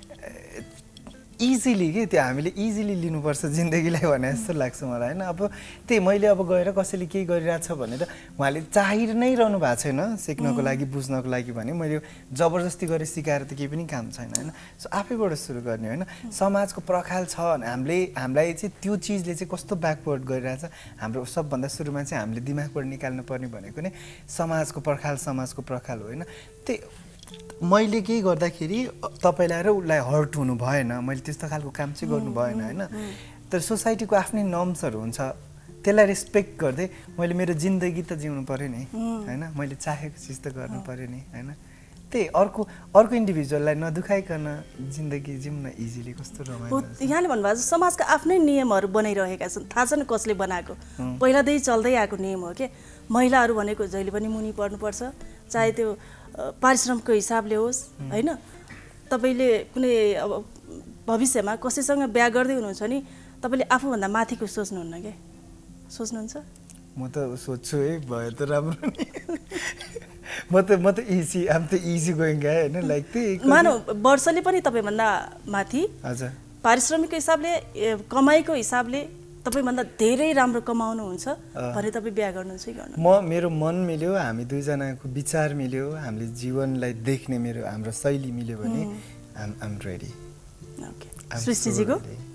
इजिली के त्यो हामीले इजिली लिनुपर्छ जिन्दगीलाई भने जस्तो लाग्छ मलाई होइन अब त्यही मैले अब गएर कसैले केही गरिरहेछ भनेर उहाँले चाहि नै रहनु भएको छैन सिक्नको लागि बुझ्नको लागि भने मैले जबरजस्ती गरेर सिकाएर त केही पनि काम छैन होइन सो आफैबाट सुरु गर्ने होइन समाजको पर्खाल छ भने हामीले हामीलाई चाहिँ त्यो चिजले चाहिँ कस्तो ब्याकवर्ड गरिरहेछ हाम्रो सबभन्दा सुरुमा चाहिँ हामीले दिमागबाट निकाल्नु पर्ने भनेको नै समाजको पर्खाल समाजको पर्खाल हो होइन त्यही मैले केही गर्दाखेरि तपाईँलाई र उसलाई हर्ट हुनु भएन मैले त्यस्तो खालको काम चाहिँ गर्नु भएन होइन तर सोसाइटीको आफ्नै नर्म्सहरू हुन्छ त्यसलाई रेस्पेक्ट गर्दै मैले मेरो जिन्दगी त जिउनु पऱ्यो नि होइन मैले चाहेको चिज त गर्नु पऱ्यो नि होइन त्यही अर्को अर्को इन्डिभिजुअललाई नदुखाइकन जिन्दगी जिउन इजिली कस्तो रमाइलो यहाँले भन्नुभएको छ समाजका आफ्नै नियमहरू बनाइरहेका छन् थाहा छैन कसले बनाएको पहिलादेखि चल्दै आएको नियम हो कि महिलाहरू भनेको जहिले पनि मुनि पर्नुपर्छ चाहे त्यो पारिश्रमको हिसाबले होस् होइन तपाईँले कुनै अब भविष्यमा कसैसँग बिहा गर्दै हुनुहुन्छ नि तपाईँले आफूभन्दा माथिको सोच्नुहुन्न क्या सोच्नुहुन्छ म त सोध्छु है भयो त राम्रो नि म त म त इजी आम त इजी गोइङ गाय हैन लाइक त्यही मानौ वर्षले पनि तपाईभन्दा माथि हजुर पारिश्रमिकको हिसाबले कमाइको हिसाबले तपाईभन्दा धेरै राम्रो कमाउनुहुन्छ भने तपाईँ बिहा गर्नुहुन्छ कि गर्नु म मेरो मन मिल्यो हामी दुईजनाको विचार मिल्यो हामीले जीवनलाई देख्ने मेरो हाम्रो शैली मिल्यो भने आम आम रेडी ओके सृष्टिजीको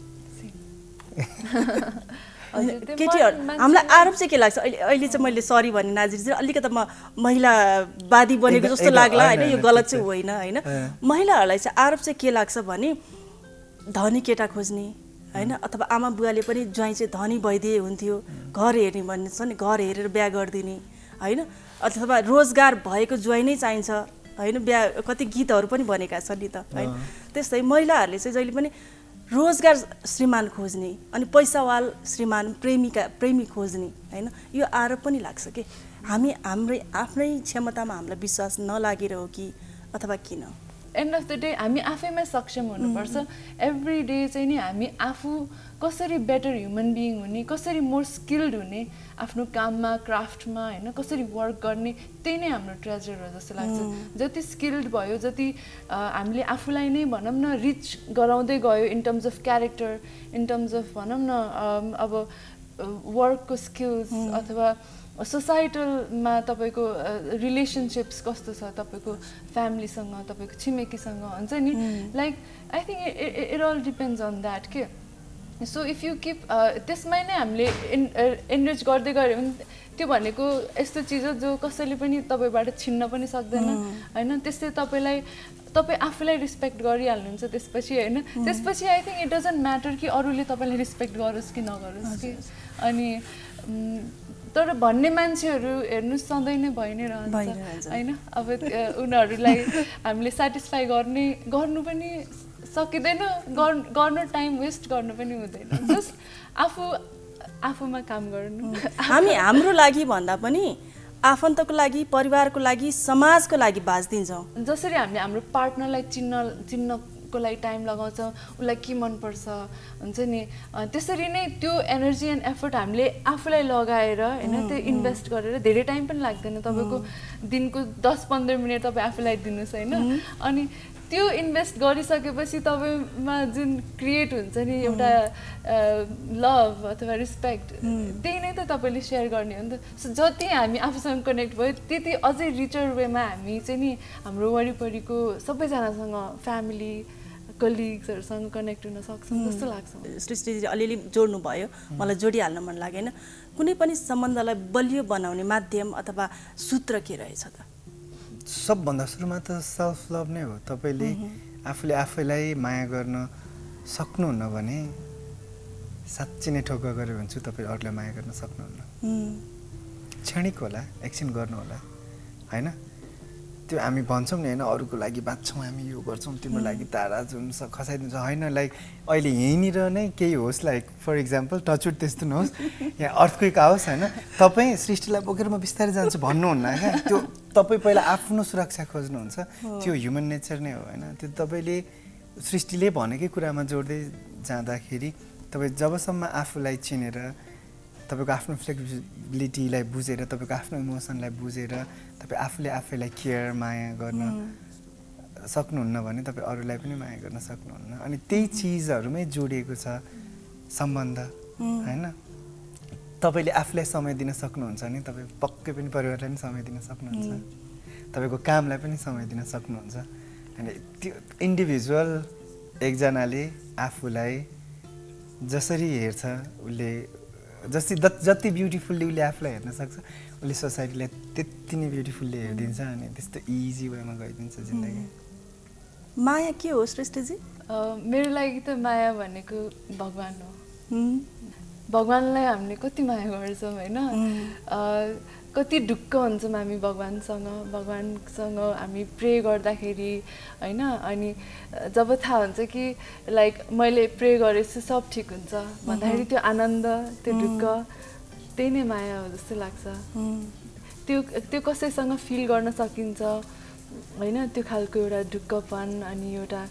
केटीहरू हामीलाई आरोप चाहिँ के लाग्छ अहिले अहिले चाहिँ मैले सरी भने नाजिर अलिकति म महिलावादी बनेको जस्तो लाग्ला होइन यो गलत चाहिँ होइन होइन महिलाहरूलाई चाहिँ आरोप चाहिँ के लाग्छ भने धनी केटा खोज्ने होइन अथवा आमा बुवाले पनि ज्वाइँ चाहिँ धनी भइदिए हुन्थ्यो घर हेर्ने भन्ने छ नि घर हेरेर बिहा गरिदिने होइन अथवा रोजगार भएको ज्वाइँ नै चाहिन्छ होइन बिहा कति गीतहरू पनि भनेका छन् नि त होइन त्यस्तै महिलाहरूले चाहिँ जहिले पनि रोजगार श्रीमान खोज्ने अनि पैसावाल श्रीमान प्रेमिका प्रेमी खोज्ने होइन यो आरोप पनि लाग्छ कि हामी हाम्रै आफ्नै क्षमतामा हामीलाई विश्वास नलागेर हो कि अथवा किन एन्ड अफ द डे हामी आफैमा सक्षम हुनुपर्छ एभ्री डे चाहिँ नि हामी आफू कसरी बेटर ह्युमन बिइङ हुने कसरी मोर स्किल्ड हुने आफ्नो काममा क्राफ्टमा होइन कसरी वर्क गर्ने त्यही नै हाम्रो ट्रेजर हो जस्तो लाग्छ जति स्किल्ड भयो जति हामीले आफूलाई नै भनौँ न रिच गराउँदै गयो in terms of character in terms of भनौँ न अब वर्कको स्किल्स अथवा सोसाइटलमा तपाईँको रिलेसनसिप्स कस्तो छ तपाईँको फ्यामिलीसँग तपाईँको छिमेकीसँग हुन्छ नि like I think it all depends on that के सो इफ यु किप त्यसमै नै हामीले इन इनरिच गर्दै गऱ्यो भने त्यो भनेको यस्तो चिज हो जो कसैले पनि तपाईँबाट छिन्न पनि सक्दैन होइन त्यस्तै तपाईँलाई तपाईँ आफूलाई रिस्पेक्ट गरिहाल्नुहुन्छ त्यसपछि होइन त्यसपछि I think it doesn't matter कि अरूले तपाईँलाई रिस्पेक्ट गरोस् कि नगरोस् कि अनि तर भन्ने मान्छेहरू हेर्नु सधैँ नै भइ नै रहन्छ होइन अब उनीहरूलाई हामीले सेटिस्फाई गर्ने गर्नु पनि सकिँदैन गर्नु टाइम वेस्ट गर्नु पनि हुँदैन जस्ट आफू आफूमा काम गर्नु हामी हाम्रो लागि भन्दा पनि आफन्तको लागि परिवारको लागि समाजको लागि बाँच्दिन्छौँ जसरी हामीले हाम्रो पार्टनरलाई चिन्न चिन्नको लागि टाइम लगाउँछौँ उसलाई के मनपर्छ हुन्छ नि त्यसरी नै त्यो एनर्जी एन्ड एफर्ट हामीले आफूलाई लगाएर होइन त्यो इन्भेस्ट गरेर धेरै टाइम पनि लाग्दैन तपाईँको दिनको दस पन्ध्र मिनट तपाईँ आफूलाई दिनुहोस् होइन अनि त्यो इन्भेस्ट गरिसकेपछि तपाईँमा जुन क्रिएट हुन्छ नि एउटा लभ अथवा रिस्पेक्ट त्यही नै त तपाईँले सेयर गर्ने हो नि त सो जति हामी आफूसँग कनेक्ट भयो त्यति अझै रिचर वेमा हामी चाहिँ नि हाम्रो वरिपरिको सबैजनासँग फ्यामिली कलिग्सहरूसँग कनेक्ट हुन सक्छौँ जस्तो लाग्छ सृष्टिजी अलिअलि जोड्नु भयो मलाई जोडिहाल्न मन लागेन कुनै पनि सम्बन्धलाई बलियो बनाउने माध्यम अथवा सूत्र के रहेछ त सबभन्दा सुरुमा त सेल्फ लभ नै हो तपाईँले आफूले आफैलाई माया गर्न सक्नुहुन्न भने साँच्चै नै ठोक्क गरेर भन्छु तपाईँ अरूलाई माया गर्न सक्नुहुन्न क्षणिक होला एकछिन गर्नु होला होइन त्यो हामी भन्छौँ नि होइन अरूको लागि बाँच्छौँ हामी यो गर्छौँ तिम्रो लागि तारा जुन खसाइदिन्छ होइन लाइक अहिले यहीँनिर नै केही होस् लाइक फर इक्जाम्पल टचवुड त्यस्तो नहोस् यहाँ अर्थक्वेक आओस् होइन तपाईँ सृष्टिलाई बोकेर म बिस्तारै जान्छु भन्नुहुन्न क्या त्यो तपाईँ पहिला आफ्नो सुरक्षा खोज्नुहुन्छ त्यो ह्युमन नेचर नै हो होइन त्यो तपाईँले सृष्टिले भनेकै कुरामा जोड्दै जाँदाखेरि तपाईँ जबसम्म आफूलाई चिनेर तपाईँको आफ्नो फ्लेक्सिबिलिटीलाई बुझेर तपाईँको आफ्नो इमोसनलाई बुझेर तपाईँ आफूले आफैलाई केयर माया गर्न सक्नुहुन्न भने तपाईँ अरूलाई पनि माया गर्न सक्नुहुन्न अनि त्यही चिजहरूमै जोडिएको छ सम्बन्ध होइन तपाईँले आफूलाई समय दिन सक्नुहुन्छ भने तपाईँ पक्कै पनि परिवारलाई पनि समय दिन सक्नुहुन्छ तपाईँको कामलाई पनि समय दिन सक्नुहुन्छ अनि त्यो इन्डिभिजुअल एकजनाले आफूलाई जसरी हेर्छ उसले जति जति ब्युटिफुल्ली उसले आफूलाई हेर्न सक्छ उसले सोसाइटीलाई त्यति नै ब्युटिफुल्ली हेरिदिन्छ अनि त्यस्तो इजी वेमा गइदिन्छ जिन्दगी माया के हो सृष्टिजी मेरो लागि त माया भनेको भगवान् हो भगवान्लाई हामीले कति माया गर्छौँ होइन कति ढुक्क हुन्छौँ हामी भगवान्सँग भगवान्सँग हामी प्रे गर्दाखेरि होइन अनि जब थाहा हुन्छ कि लाइक मैले प्रे गरेपछि सब ठिक हुन्छ भन्दाखेरि त्यो आनन्द त्यो ढुक्क त्यही नै माया हो जस्तो लाग्छ त्यो त्यो कसैसँग फिल गर्न सकिन्छ होइन त्यो खालको एउटा ढुक्कपन अनि एउटा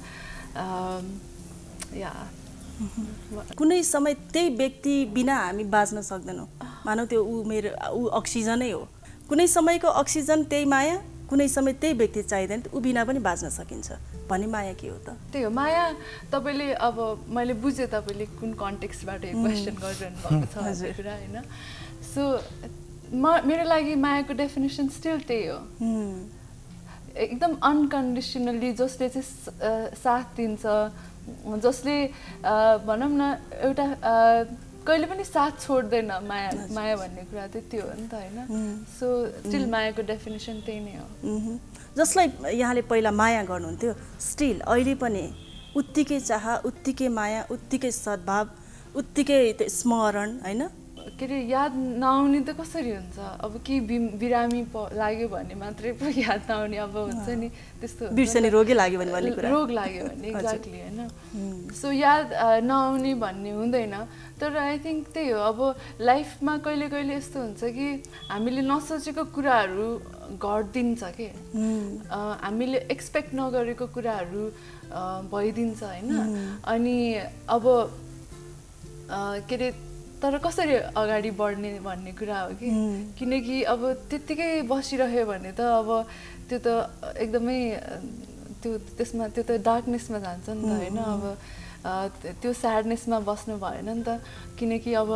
या कुनै समय त्यही व्यक्ति बिना हामी बाँच्न सक्दैनौँ मानौ त्यो ऊ मेरो ऊ अक्सिजनै हो कुनै समयको अक्सिजन त्यही माया कुनै समय त्यही व्यक्ति चाहिँदैन ऊ बिना पनि बाँच्न सकिन्छ भन्ने माया के हो त? त्यही हो माया। तपाईँले अब मैले बुझेँ तपाईँले कुन कन्टेक्स्टबाट यो क्वेसन गरिरहनु भएको छ भन्ने कुरा होइन। सो म मेरो लागि मायाको डेफिनेसन स्टिल त्यही हो, एकदम अनकन्डिसनल्ली जसले चाहिँ साथ दिन्छ, जसले भनौँ न एउटा कहिले पनि साथ छोड्दैन। माया माया भन्ने कुरा चाहिँ त्यो हो नि त होइन। सो स्टिल मायाको डेफिनेसन त्यही नै हो। जसलाई यहाँले पहिला माया गर्नुहुन्थ्यो स्टिल अहिले पनि उत्तिकै चाह, उत्तिकै माया, उत्तिकै सद्भाव, उत्तिकै स्मरण होइन? के अरे याद नआउने त कसरी हुन्छ? अब के बिरामी लाग्यो भने मात्रै पो याद नआउने अब हुन्छ नि त्यस्तो, बिर्सने रोगै लाग्यो भने भन्ने कुरा, रोग लाग्यो भने एक्ज्याक्टली होइन। सो याद नआउने भन्ने हुँदैन। तर आई थिङ्क त्यही हो, अब लाइफमा कहिले कहिले यस्तो हुन्छ कि हामीले नसोचेको कुराहरू घटिदिन्छ के, हामीले एक्सपेक्ट नगरेको कुराहरू भइदिन्छ होइन। अनि अब के अरे तर कसरी अगाडि बढ्ने भन्ने कुरा हो कि, किनकि अब त्यत्तिकै बसिरह्यो भने त अब त्यो त एकदमै त्यो त्यसमा त्यो त डार्कनेसमा जान्छ नि त होइन। अब त्यो स्याडनेसमा बस्नु भएन नि त, किनकि अब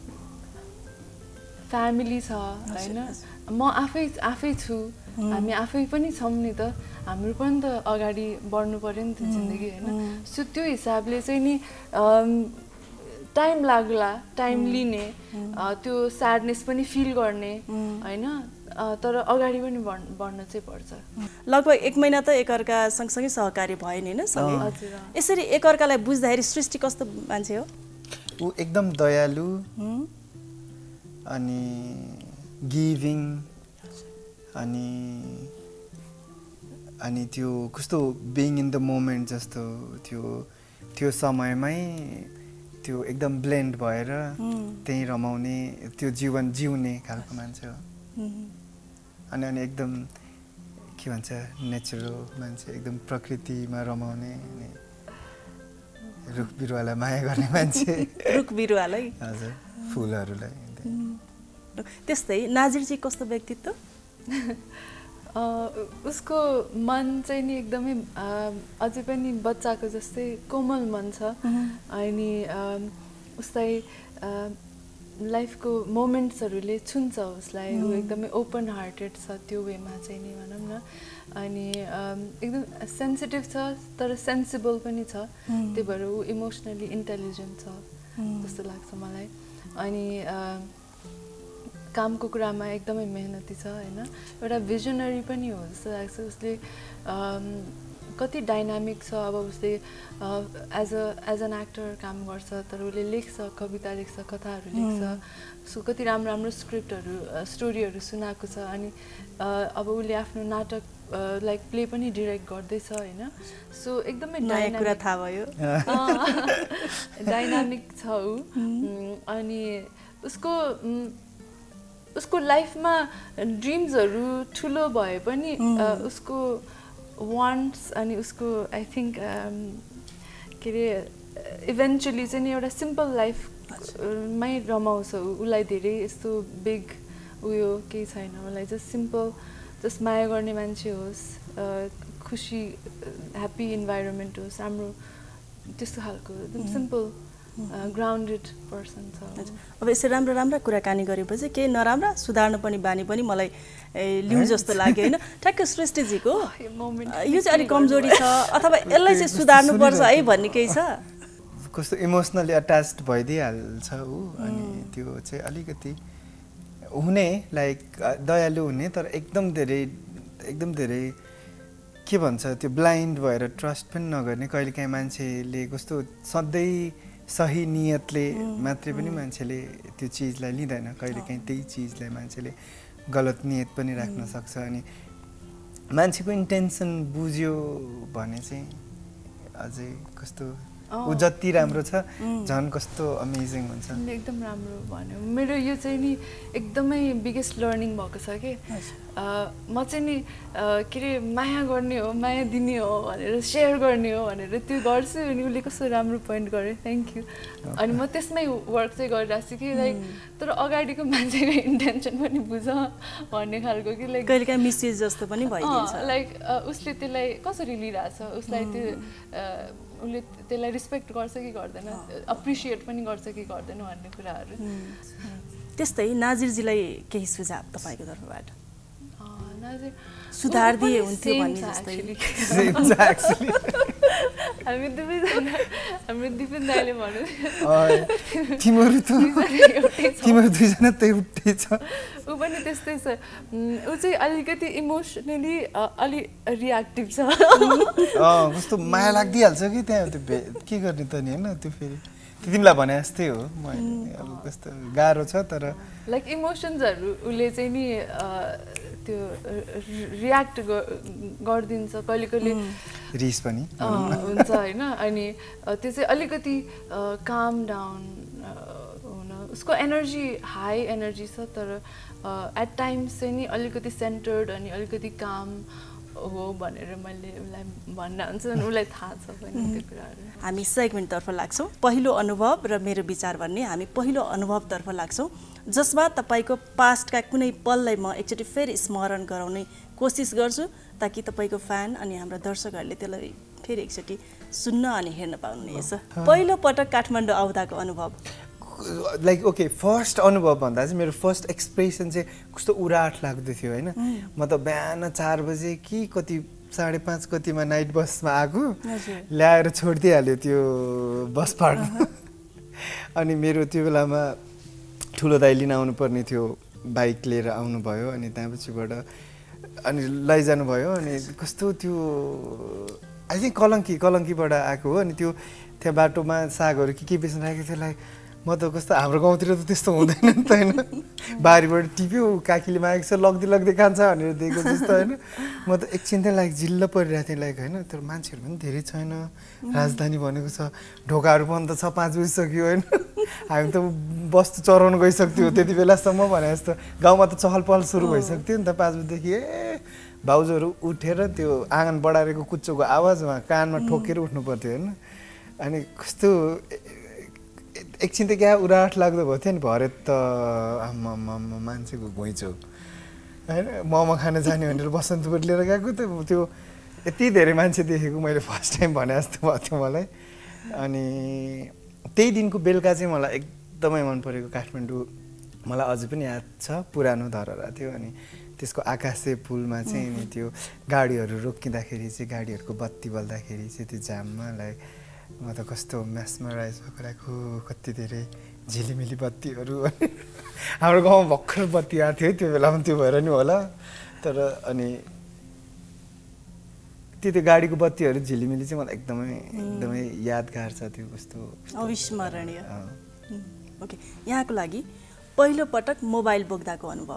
फ्यामिली छ होइन, म आफै आफै छु, हामी आफै पनि छौँ नि त, हाम्रो पनि त अगाडि बढ्नु पऱ्यो नि त जिन्दगी होइन। सो त्यो हिसाबले चाहिँ नि टाइम लाग्ला, टाइम लिने, त्यो स्याडनेस पनि फिल गर्ने होइन, तर अगाडि पनि बढ्न चाहिँ पर्छ। लगभग एक महिना त एकअर्का सँगसँगै सहकारी भयो नि होइन सँगै। यसरी एकअर्कालाई बुझ्दाखेरि सृष्टि कस्तो मान्छे हो? ऊ एकदम दयालु अनि गिभिङ अनि अनि त्यो कस्तो बिङ इन द मोमेन्ट जस्तो त्यो त्यो समयमै त्यो एकदम ब्लेन्ड भएर त्यही रमाउने, त्यो जीवन जिउने खालको मान्छे हो। अनि अनि एकदम के भन्छ नेचुरल मान्छे, एकदम प्रकृतिमा रमाउने अनि रुख बिरुवालाई माया गर्ने मान्छे। रुख बिरुवालाई? हजुर, फुलहरूलाई। त्यस्तै नाजिर चाहिँ कस्तो व्यक्तित्व? उसको मन चाहिँ नि एकदमै अझै पनि बच्चाको जस्तै कोमल मन छ। अनि उसलाई लाइफको मोमेन्ट्सहरूले छुन्छ उसलाई, ऊ एकदमै ओपन हार्टेड छ त्यो वेमा चाहिँ नि भनौँ न। अनि एकदम सेन्सिटिभ छ तर सेन्सिबल पनि छ, त्यही भएर ऊ इमोसनली इन्टेलिजेन्ट छ जस्तो लाग्छ मलाई। अनि कामको कुरामा एकदमै मेहनती छ होइन, एउटा भिजनरी पनि हो जस्तो लाग्छ। उसले कति डाइनामिक छ, अब उसले as a as an actor काम गर्छ तर उसले लेख्छ, कविता लेख्छ, कथाहरू लेख्छ। सो कति राम्रो राम्रो स्क्रिप्टहरू स्टोरीहरू सुनाएको छ। अनि अब उसले आफ्नो नाटक लाइक प्ले पनि डिरेक्ट गर्दैछ होइन। सो एकदमै डाइनामिक कुरा थाहा भयो, डाइनामिक छ ऊ। अनि उसको उसको लाइफमा ड्रिम्सहरू ठुलो भए पनि उसको वान्ट्स अनि उसको आई थिङ्क के अरे इभेन्चुली चाहिँ नि एउटा सिम्पल लाइफमै रमाउँछ उसलाई। धेरै यस्तो बिग उयो केही छैन उसलाई, जस्ट सिम्पल, जस्ट माया गर्ने मान्छे होस्, खुसी ह्याप्पी इन्भाइरोमेन्ट होस्, राम्रो त्यस्तो खालको एकदम सिम्पल ग्राउन्डेड पर्सन छ। अब यसरी राम्रो राम्रा कुराकानी गरेपछि केही नराम्रा सुधार्नु पनि बानी पनि मलाई लिउँ जस्तो लाग्यो होइन। ठ्याक्क सृष्टिजीको यो चाहिँ अलिक कमजोरी छ अथवा यसलाई चाहिँ सुधार्नुपर्छ है भन्ने केही छ? कस्तो इमोसनली अट्याच्ड भइदिइहाल्छ ऊ, अनि त्यो चाहिँ अलिकति हुने लाइक दयालु हुने, तर एकदम धेरै एकदम धेरै के भन्छ त्यो ब्लाइन्ड भएर ट्रस्ट पनि नगर्ने। कहिलेकाहीँ मान्छेले कस्तो सधैँ सही नियतले मात्रै पनि मान्छेले त्यो चिजलाई लिँदैन, कहिलेकाहीँ त्यही चिजलाई मान्छेले गलत नियत पनि राख्न सक्छ। अनि मान्छेको इन्टेन्सन बुझ्यो भने चाहिँ अझै कस्तो ऊ जति राम्रो छ झन् कस्तो अमेजिङ हुन्छ। एकदम राम्रो भन्यो। मेरो यो चाहिँ नि एकदमै बिगेस्ट लर्निङ भएको छ कि म चाहिँ नि के अरे माया गर्ने हो माया दिने हो भनेर सेयर गर्ने हो भनेर त्यो गर्छु अनि उसले कस्तो राम्रो पोइन्ट गर्यो थ्याङ्क यू अनि म त्यसमै वर्क चाहिँ गरिरहेको छु कि लाइक तर अगाडिको मान्छेको इन्टेन्सन पनि बुझ भन्ने खालको कि लाइक कहिलेकाहीँ मिसयुज जस्तो पनि भइदिन्छ लाइक उसले त्यसलाई कसरी लिइरहेछ उसलाई त्यो उसले त्यसलाई रिस्पेक्ट गर्छ कि गर्दैन एप्रिसिएट पनि गर्छ कि गर्दैन भन्ने कुराहरू त्यस्तै नाजिरजीलाई केही सुझाव तपाईँको तर्फबाट सुधार दिए हुन्थ्यो भन्ने जस्तै हामी दुवैजना हाम्रो दिपेन दाइले भन्नु तिमीहरू त तिमीहरू दुईजना त एउटै छ ऊ पनि त्यस्तै छ ऊ चाहिँ अलिकति इमोसनली अलि रियाक्टिभ छ कस्तो माया लाग्दिहाल्छ कि त्यहाँ त्यो के गर्ने त नि होइन त्यो फेरि तिमीलाई भने जस्तै हो म अब कस्तो गाह्रो छ तर लाइक इमोसन्सहरू उसले चाहिँ नि त्यो रियाक्ट गरिदिन्छ कहिले कहिले रिस पनि हुन्छ होइन अनि त्यो चाहिँ अलिकति काम डाउन हुन उसको एनर्जी हाई एनर्जी छ तर एट टाइम्स चाहिँ नि अलिकति सेन्टर्ड अनि अलिकति काम हो भनेर मैले उसलाई भन्न हुन्छ अनि उसलाई थाहा छ पनि त्यो कुराहरू हामी सेगमेन्टतर्फ लाग्छौँ पहिलो अनुभव र मेरो विचार भन्ने हामी पहिलो अनुभवतर्फ लाग्छौँ जसमा तपाईँको पास्टका कुनै पललाई म एकचोटि फेरि स्मरण गराउने कोसिस गर्छु ताकि तपाईँको फ्यान अनि हाम्रो दर्शकहरूले त्यसलाई फेरि एकचोटि सुन्न अनि हेर्न पाउनुहुनेछ पहिलो पटक काठमाडौँ आउँदाको अनुभव लाइक ओके फर्स्ट अनुभव भन्दा चाहिँ मेरो फर्स्ट एक्सप्रेसन चाहिँ कस्तो उराट लाग्दै थियो होइन म त बिहान चार बजे कि कति साढे पाँच कतिमा नाइट बसमा आएको ल्याएर छोडिदिइहाल्यो त्यो बस पार्कमा अनि मेरो त्यो बेलामा ठुलो दाइ लिन आउनुपर्ने थियो बाइक लिएर आउनुभयो अनि त्यहाँपछिबाट अनि लैजानु भयो अनि कस्तो त्यो आई थिङ्क कलङ्की कलङ्कीबाट आएको हो अनि त्यो त्यहाँ बाटोमा सागहरू के के बेच्न राखेको थियो लाइक म त कस्तो हाम्रो गाउँतिर त त्यस्तो हुँदैन नि त होइन बारीबाट टिप्यो काकीले मागेको छ लग्दै लग्दै खान्छ भनेर दिएको जस्तो होइन म त एकछिन चाहिँ लाइक जिल्ल परिरहेको थिएँ लाइक होइन तर मान्छेहरू पनि धेरै छैन राजधानी भनेको छ ढोकाहरू बन्द छ पाँच बजिसक्यो होइन हामी त वस्तु चराउनु गइसक्थ्यो त्यति बेलासम्म भने जस्तो गाउँमा त चहल पहल सुरु भइसक्थ्यो नि त पाँच बजीदेखि ए भाउजूहरू उठेर त्यो आँगन बढारेको कुच्चोको आवाजमा कानमा ठोकेर उठ्नु पर्थ्यो होइन अनि कस्तो एकछिन त क्या उराट लाग्दो भयो थियो नि भरे त आम्मा मान्छेको घुइँचो होइन मोमो खान जाने भनेर बसन्तपुर लिएर गएको त त्यो यति धेरै मान्छे देखेको मैले फर्स्ट टाइम भने जस्तो भएको थियो मलाई अनि त्यही दिनको बेलुका चाहिँ मलाई एकदमै मन परेको काठमाडौँ मलाई अझै पनि याद छ पुरानो धरहरा थियो अनि त्यसको आकाशे पुलमा चाहिँ नि त्यो गाडीहरू रोकिँदाखेरि चाहिँ गाडीहरूको बत्ती बल्दाखेरि चाहिँ त्यो जाममा लाइक म त कस्तो मेस्मराइज भएको लाइक कति धेरै झिलिमिली बत्तीहरू हाम्रो गाउँमा भर्खर बत्ती आएको थियो त्यो बेलामा त्यो भएर नि होला तर अनि त्यो त्यो गाडीको बत्तीहरू झिलिमिली चाहिँ मलाई एकदमै एकदमै यादगार छ त्यो कस्तो अविस्मरणीय ओके यहाँको लागि पहिलो पटक मोबाइल बोक्दाको अनुभव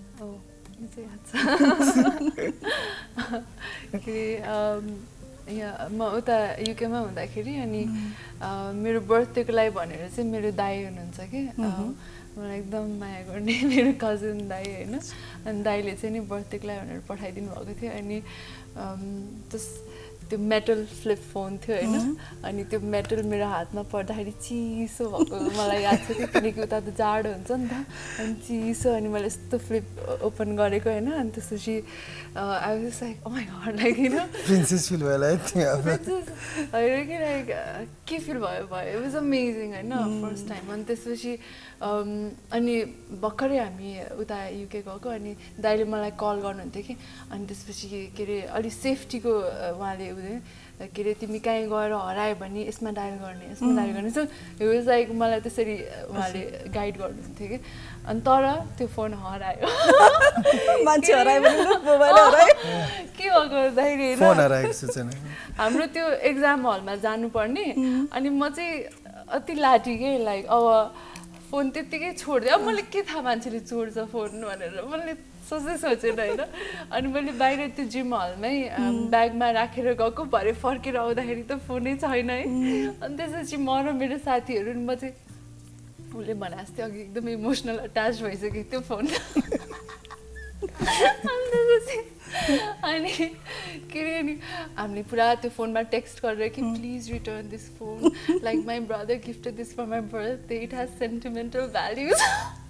यहाँ म उता युकेमा हुँदाखेरि अनि मेरो बर्थडेको लागि भनेर चाहिँ मेरो दाइ हुनुहुन्छ कि मलाई एकदम माया गर्ने मेरो कजन दाइ होइन अनि दाइले चाहिँ नि बर्थडेको लागि भनेर पठाइदिनु भएको थियो अनि त्यस त्यो मेटल फ्लिप फोन थियो होइन अनि त्यो मेटल मेरो हातमा पर्दाखेरि चिसो भएको मलाई याद छ कि किनकि उता त जाडो हुन्छ नि त अनि चिसो अनि मैले यस्तो फ्लिप ओपन गरेको होइन अनि त्यसपछि I was like oh my God like होइन प्रिन्सेस फिल भयो लाइक होइन कि लाइक के फिल भयो भयो इट वाज अमेजिङ होइन फर्स्ट टाइम अनि त्यसपछि अनि भर्खरै हामी उता युके गएको अनि दाइले मलाई कल गर्नुहुन्थ्यो कि अनि त्यसपछि के अरे अलिक सेफ्टीको उहाँले के अरे तिमी कहीँ गएर हरायो भने यसमा डायल गर्ने यसमा डायल गर्ने सो वाज लाइक मलाई त्यसरी उहाँले गाइड गर्नुहुन्थ्यो कि अनि तर त्यो फोन हरायो मान्छे हरायो भने मोबाइल हरायो के भएको भन्दाखेरि फोन हराएको सूचना हाम्रो त्यो एक्जाम हलमा जानुपर्ने अनि म चाहिँ अति लाटी के लाइक अब फोन त्यत्तिकै छोडिदिएँ अब मैले के थाहा मान्छेले चोर्छ फोन भनेर मैले सोचै सोचेन होइन अनि मैले बाहिर त्यो जिम हलमै ब्यागमा राखेर गएको भरे फर्केर आउँदाखेरि त फोनै छैन है अनि त्यसपछि म र मेरो साथीहरू म चाहिँ उसले भने जस्तै अघि एकदमै इमोसनल अट्याच भइसकेको त्यो फोन अनि के अरे अनि हामीले पुरा त्यो फोनमा टेक्स्ट गरेर कि please return this phone like my brother gifted this for my birthday it has sentimental values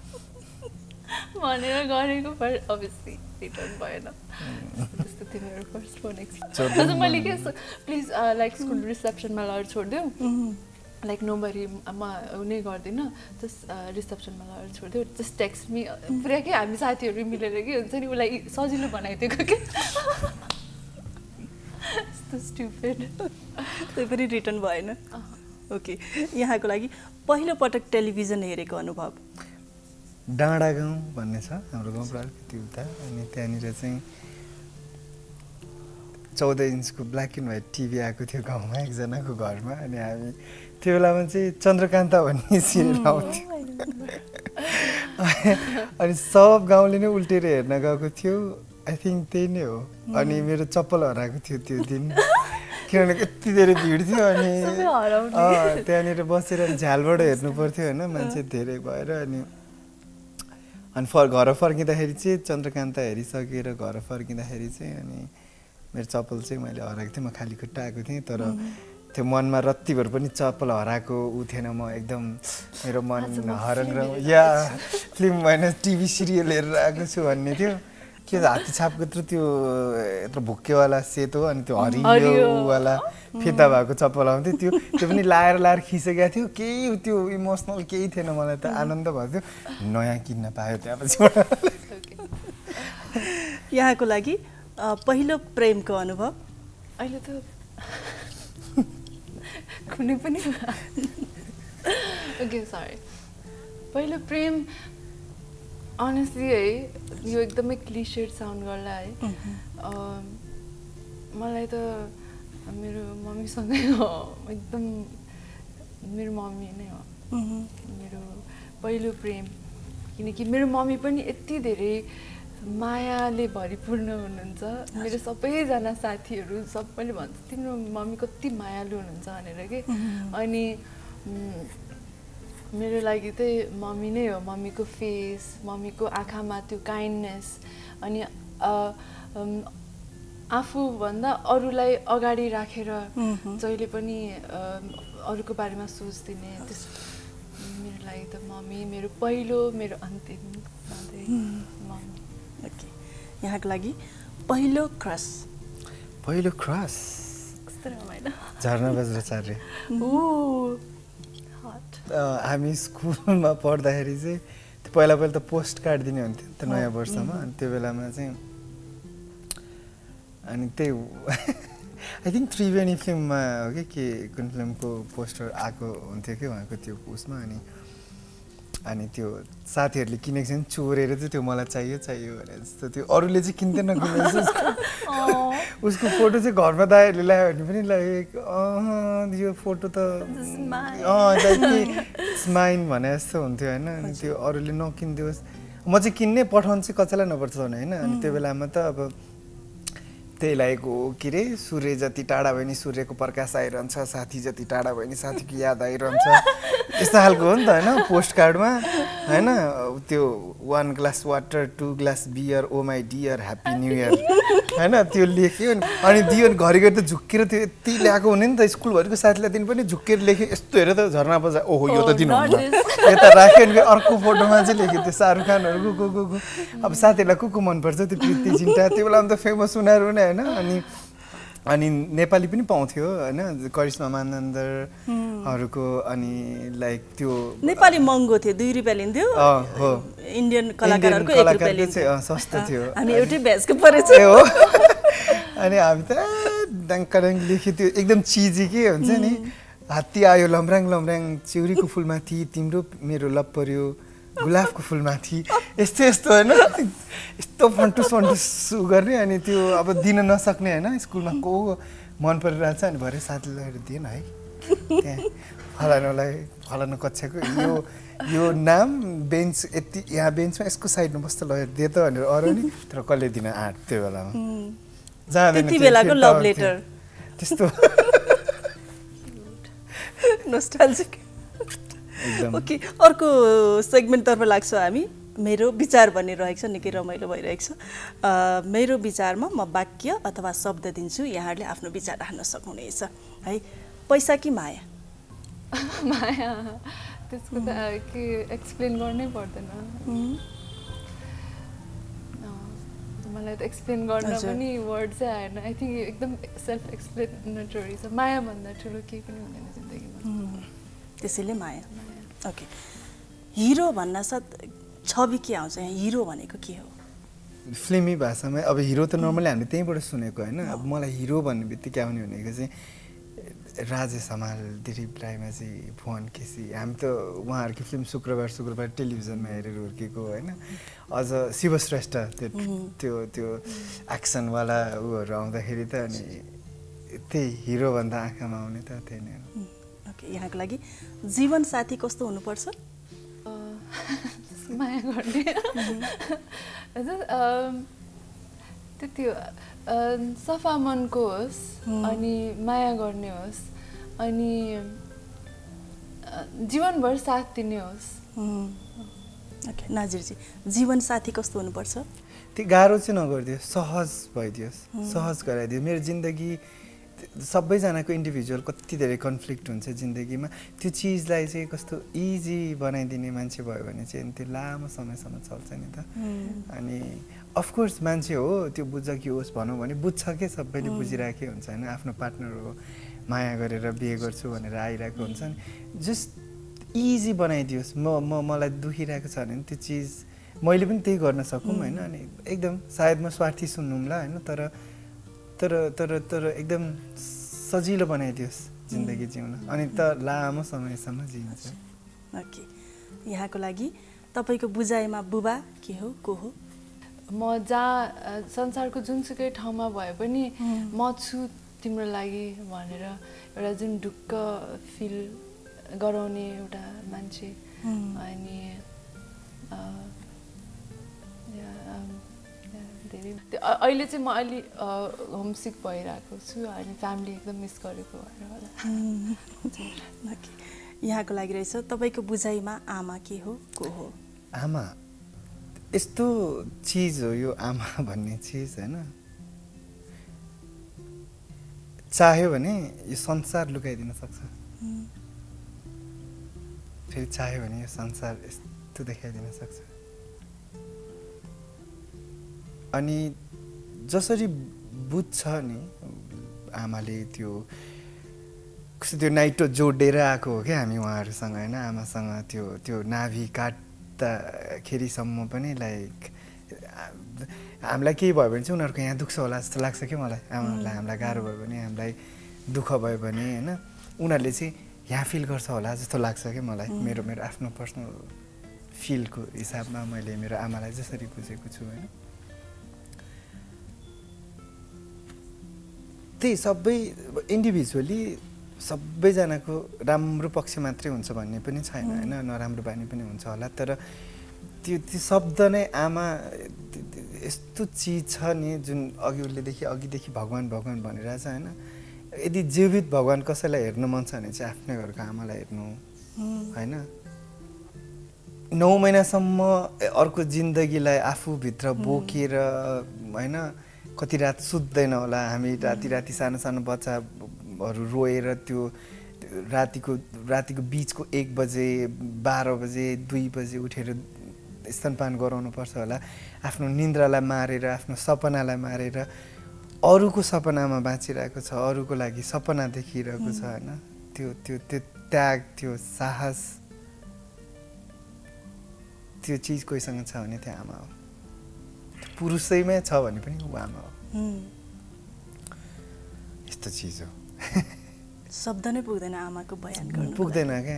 भनेर गरेको पर अभियसली रिटर्न भएन त्यस्तो थियो मेरो फर्स्ट फोन एक्सपिरियन्स मैले के प्लिज लाइक स्कुल रिसेप्सनमा लगेर छोडिदेऊ लाइक नोबरी म उनी गर्दिनँ जस्ट रिसेप्सनमा लगेर छोडिदियो जस्ट टेक्स्ट मी पुरा के हामी साथीहरू मिलेर के हुन्छ नि उसलाई सजिलो बनाइदिएको के यस्तो स्टुपिड त्यही पनि रिटर्न भएन ओके यहाँको लागि पहिलो पटक टेलिभिजन हेरेको अनुभव डाँडा गाउँ भन्ने छ हाम्रो गाउँबाट अलिकति उता अनि त्यहाँनिर चाहिँ चौध इन्चको ब्ल्याक एन्ड व्हाइट टिभी आएको थियो गाउँमा एकजनाको घरमा अनि हामी त्यो बेलामा चाहिँ चन्द्रकान्ता भन्ने सिरियल आउँथ्यो अनि सब गाउँले नै उल्टेर हेर्न गएको थियो आई थिङ्क त्यही नै हो अनि मेरो चप्पल हराएको थियो त्यो दिन किनभने यति धेरै भिड थियो अनि त्यहाँनिर बसेर झ्यालबाट हेर्नु पर्थ्यो होइन मान्छे धेरै भएर अनि अनि फर घर फर्किँदाखेरि चाहिँ चन्द्रकान्ता हेरिसकेर घर फर्किँदाखेरि चाहिँ अनि मेरो चप्पल चाहिँ मैले हराएको थिएँ म खाली खुट्टा आएको थिएँ तर त्यो मनमा रत्तिभर पनि चप्पल हराएको ऊ थिएन म एकदम मेरो मन हरङ या फिल्म होइन टिभी सिरियल हेरेर आएको छु भन्ने थियो के हात्ती छापको यत्रो त्यो यत्रो भुक्केवाला सेतो अनि त्यो हरियोवाला फिता भएको चप्पल आउँथ्यो त्यो त्यो पनि लाएर लाएर खिसेको थियो केही त्यो इमोसनल केही थिएन मलाई त आनन्द भएको थियो नयाँ किन्न पायो त्यहाँपछि यहाँको लागि पहिलो प्रेमको अनुभव अहिले त कुनै पनि ओके सरी पहिलो प्रेम अनेस्टली है यो एकदमै क्लिसेड साउन्ड गर्ला है मलाई त मेरो मम्मीसँगै हो एकदम मेरो मम्मी नै हो मेरो पहिलो प्रेम किनकि मेरो मम्मी पनि यति धेरै मायाले भरिपूर्ण हुनुहुन्छ मेरो सबैजना साथीहरू सबैले भन्छ तिम्रो मम्मी कति मायालु हुनुहुन्छ भनेर के अनि मेरो लागि चाहिँ मम्मी नै हो मम्मीको फेस मम्मीको आँखामा त्यो काइन्डनेस अनि आफूभन्दा अरूलाई अगाडि राखेर जहिले पनि अरूको बारेमा सोच्दिने त्यस मेरो लागि त मम्मी मेरो पहिलो मेरो अन्तिम मम्मी ओके यहाँको लागि पहिलो क्रस पहिलो क्रस झरना बज्राचार्य हामी स्कुलमा पढ्दाखेरि चाहिँ त्यो पहिला पहिला त पोस्ट कार्ड दिने हुन्थ्यो नि त नयाँ वर्षमा अनि त्यो बेलामा चाहिँ अनि त्यही आई थिङ्क त्रिवेणी फिल्ममा हो कि के कुन फिल्मको पोस्टर आएको हुन्थ्यो कि उहाँको त्यो उसमा अनि अनि त्यो साथीहरूले किनेको छ नि चोरेर चाहिँ त्यो मलाई चाहियो चाहियो भने जस्तो त्यो अरूले चाहिँ किन्दैन किनेको उसको फोटो चाहिँ घरमा दाइहरूले ल्यायो भने पनि लाइक यो फोटो त स्माइन भने जस्तो हुन्थ्यो होइन अनि त्यो अरूले नकिनिदियोस् म चाहिँ किन्ने पठाउनु चाहिँ कसैलाई नपर्छ भने होइन अनि त्यो बेलामा त अब त्यही लागेको हो के अरे सूर्य जति टाढा भयो नि सूर्यको प्रकाश आइरहन्छ साथी जति टाढा भयो नि साथीको याद आइरहन्छ यस्तो खालको हो नि त होइन पोस्ट कार्डमा होइन त्यो one glass water two glass beer oh my dear happy new year होइन त्यो लेख्यो अनि दियो भने घरिघरि त झुक्केर त्यो यति ल्याएको हुने नि त स्कुलभरिको साथीलाई दिन पनि झुक्केर लेख्यो यस्तो हेरेर त झरना बजा ओहो यो त दिनुहुन्न यता राख्यो भने अर्को फोटोमा चाहिँ लेख्यो त्यो शाहरुख खानहरू को को को अब साथीहरूलाई को को मनपर्छ त्यो प्रीति जिन्टा त्यो बेलामा त फेमस उनीहरू नै होइन अनि अनि नेपाली पनि पाउँथ्यो होइन करिश्मा मानन्दरहरूको अनि लाइक त्यो नेपाली महँगो थियो दुई रुपियाँ लिन्थ्यो हो इन्डियन कलाकारहरूको एक रुपियाँ लिन्थ्यो सस्तो थियो हामी एउटै ब्याचको परेछ हो अनि हामी त डाङकडाङ लेख्यो त्यो एकदम चिजी के हुन्छ नि हात्ती आयो लम्राङ लम्राङ चिउरीको फुलमाथि तिम्रो मेरो लभ पर्यो गुलाबको फुलमाथि यस्तो यस्तो होइन यस्तो फन्टुस फन्टुस गर्ने अनि त्यो अब दिन नसक्ने होइन स्कुलमा को मन परिरहेछ अनि भरे साथीले लगेर दिएन है त्यहाँ फलानुलाई फलानु कक्षाको यो यो नाम बेन्च यति यहाँ बेन्चमा यसको साइडमा बस्दा लगेर दिए त भनेर अरू नि तर कसले दिन आँट त्यो बेलामा जाँदैन त्यति बेलाको लभ लेटर त्यस्तो नोस्टाल्जिक ओके अर्को सेगमेन्टतर्फ लाग्छौँ हामी मेरो विचार बनिरहेको छ, निकै रमाइलो भइरहेको छ। मेरो विचारमा म वाक्य अथवा शब्द दिन्छु, यहाँहरूले आफ्नो विचार राख्न सक्नुहुनेछ है। पैसा कि माया? माया। त्यसको त के एक्सप्लेन गर्नै पर्दैन। मलाई त एक्सप्लेन गर्न पनि वर्ड चाहिँ आएन। आई थिङ्क एकदम सेल्फ एक्सप्लेनेटरी छ। मायाभन्दा ठुलो केही पनि हुँदैन जिन्दगीमा। त्यसैले माया। ओके, हिरो भन्नासाथ छवि के आउँछ यहाँ? हिरो भनेको के हो? फिल्मी भाषामा अब हिरो त नर्मली हामीले त्यहीँबाट सुनेको होइन। अब मलाई हिरो भन्ने बित्तिकै आउने भनेको चाहिँ राजेश हमाल, दिलीप राईमा चाहिँ भुवन केसी। हामी त उहाँहरूको फिल्म शुक्रबार शुक्रबार टेलिभिजनमा हेरेर हुर्केको होइन। अझ शिवश्रेष्ठ त्यो त्यो त्यो एक्सनवाला उहरू आउँदाखेरि त अनि त्यही हिरोभन्दा आँखामा आउने त त्यही नै हो। ओके, यहाँको लागि जीवन साथी कस्तो हुनुपर्छ? माया गर्ने। त्यति हो, सफा मनको होस् अनि माया गर्ने होस् अनि जीवनभर साथ दिने होस्। ओके, नाजिरजी जीवन साथी कस्तो हुनुपर्छ? त्यो गाह्रो चाहिँ नगरिदियोस्, सहज भइदियोस्, सहज गराइदियो। मेरो जिन्दगी सबैजनाको इन्डिभिजुअल कति धेरै कन्फ्लिक्ट हुन्छ जिन्दगीमा, त्यो चिजलाई चाहिँ कस्तो इजी बनाइदिने मान्छे भयो भने चाहिँ त्यो लामो समयसम्म चल्छ नि त। अनि अफकोर्स मान्छे हो, त्यो बुझ्छ कि होस् भनौँ भने बुझ्छ के, सबैले बुझिरहेकै हुन्छ होइन। आफ्नो पार्टनर हो, माया गरेर बिहे गर्छु भनेर आइरहेको हुन्छ नि। जस्ट इजी बनाइदियोस्। म म मलाई दुखिरहेको छ भने त्यो चिज मैले पनि त्यही गर्न सकौँ होइन। अनि एकदम सायद म स्वार्थी सुन्नुम्ला होइन, तर तर तर तर एकदम सजिलो बनाइदियोस् जिन्दगी जिउन, अनि त लामो समयसम्म जिइन्छ। ओके, यहाँको लागि तपाईँको बुझाइमा बुबा के हो, को हो? म जहाँ संसारको जुनसुकै ठाउँमा भए पनि म छु तिम्रो लागि भनेर एउटा जुन ढुक्क फिल गराउने एउटा मान्छे। अनि अहिले चाहिँ म अलि होमसिक भइरहेको छु अनि फ्यामिली एकदम मिस गरेको भएर होला। यहाँको लागि रहेछ तपाईँको बुझाइमा आमा के हो, को हो? आमा यस्तो चिज हो यो आमा भन्ने चिज होइन। चाह्यो भने यो संसार लुकाइदिन सक्छ, फेरि चाह्यो भने यो संसार यस्तो देखाइदिन सक्छ। अनि जसरी बुझ्छ नि आमाले, त्यो कस्तो त्यो नाइटो जोडेर आएको हो क्या हामी उहाँहरूसँग होइन। आमासँग त्यो त्यो नाभि काट्दाखेरिसम्म पनि लाइक हामीलाई केही भयो भने चाहिँ उनीहरूको यहाँ दुख्छ होला जस्तो लाग्छ क्या मलाई। आमाहरूलाई हामीलाई गाह्रो भयो भने, हामीलाई दुःख भयो भने होइन, उनीहरूले चाहिँ यहाँ फिल गर्छ होला जस्तो लाग्छ क्या मलाई। मेरो मेरो आफ्नो पर्सनल फिलको हिसाबमा मैले मेरो आमालाई जसरी बुझेको छु होइन। त्यही सबै इन्डिभिजुअली सबैजनाको राम्रो पक्ष मात्रै हुन्छ भन्ने पनि छैन होइन, नराम्रो बानी पनि हुन्छ होला। तर त्यो त्यो शब्द नै आमा यस्तो चिज छ नि जुन अघि उहिलेदेखि अघिदेखि भगवान् भगवान् भनिरहेछ होइन। यदि जीवित भगवान् कसैलाई हेर्नु मन छ भने चाहिँ आफ्नै घरको आमालाई हेर्नु होइन। नौ महिनासम्म अर्को जिन्दगीलाई आफूभित्र बोकेर होइन, कति रात सुत्दैन होला हामी, राति राति सानो सानो बच्चाहरू रोएर त्यो रातिको रातिको बिचको एक बजे बाह्र बजे दुई बजे उठेर स्तनपान गराउनुपर्छ होला। आफ्नो निन्द्रालाई मारेर, आफ्नो सपनालाई मारेर अरूको सपनामा बाँचिरहेको छ, अरूको लागि सपना देखिरहेको छ होइन। त्यो त्यो त्यो त्याग, त्यो साहस, त्यो चिज कोहीसँग छ भने त्यो आमा हो। पुरुषैमै छ भने पनि ऊ आमा हो। यस्तो चिज हो, शब्द नै पुग्दैन आमाको बयान गर्न, पुग्दैन क्या,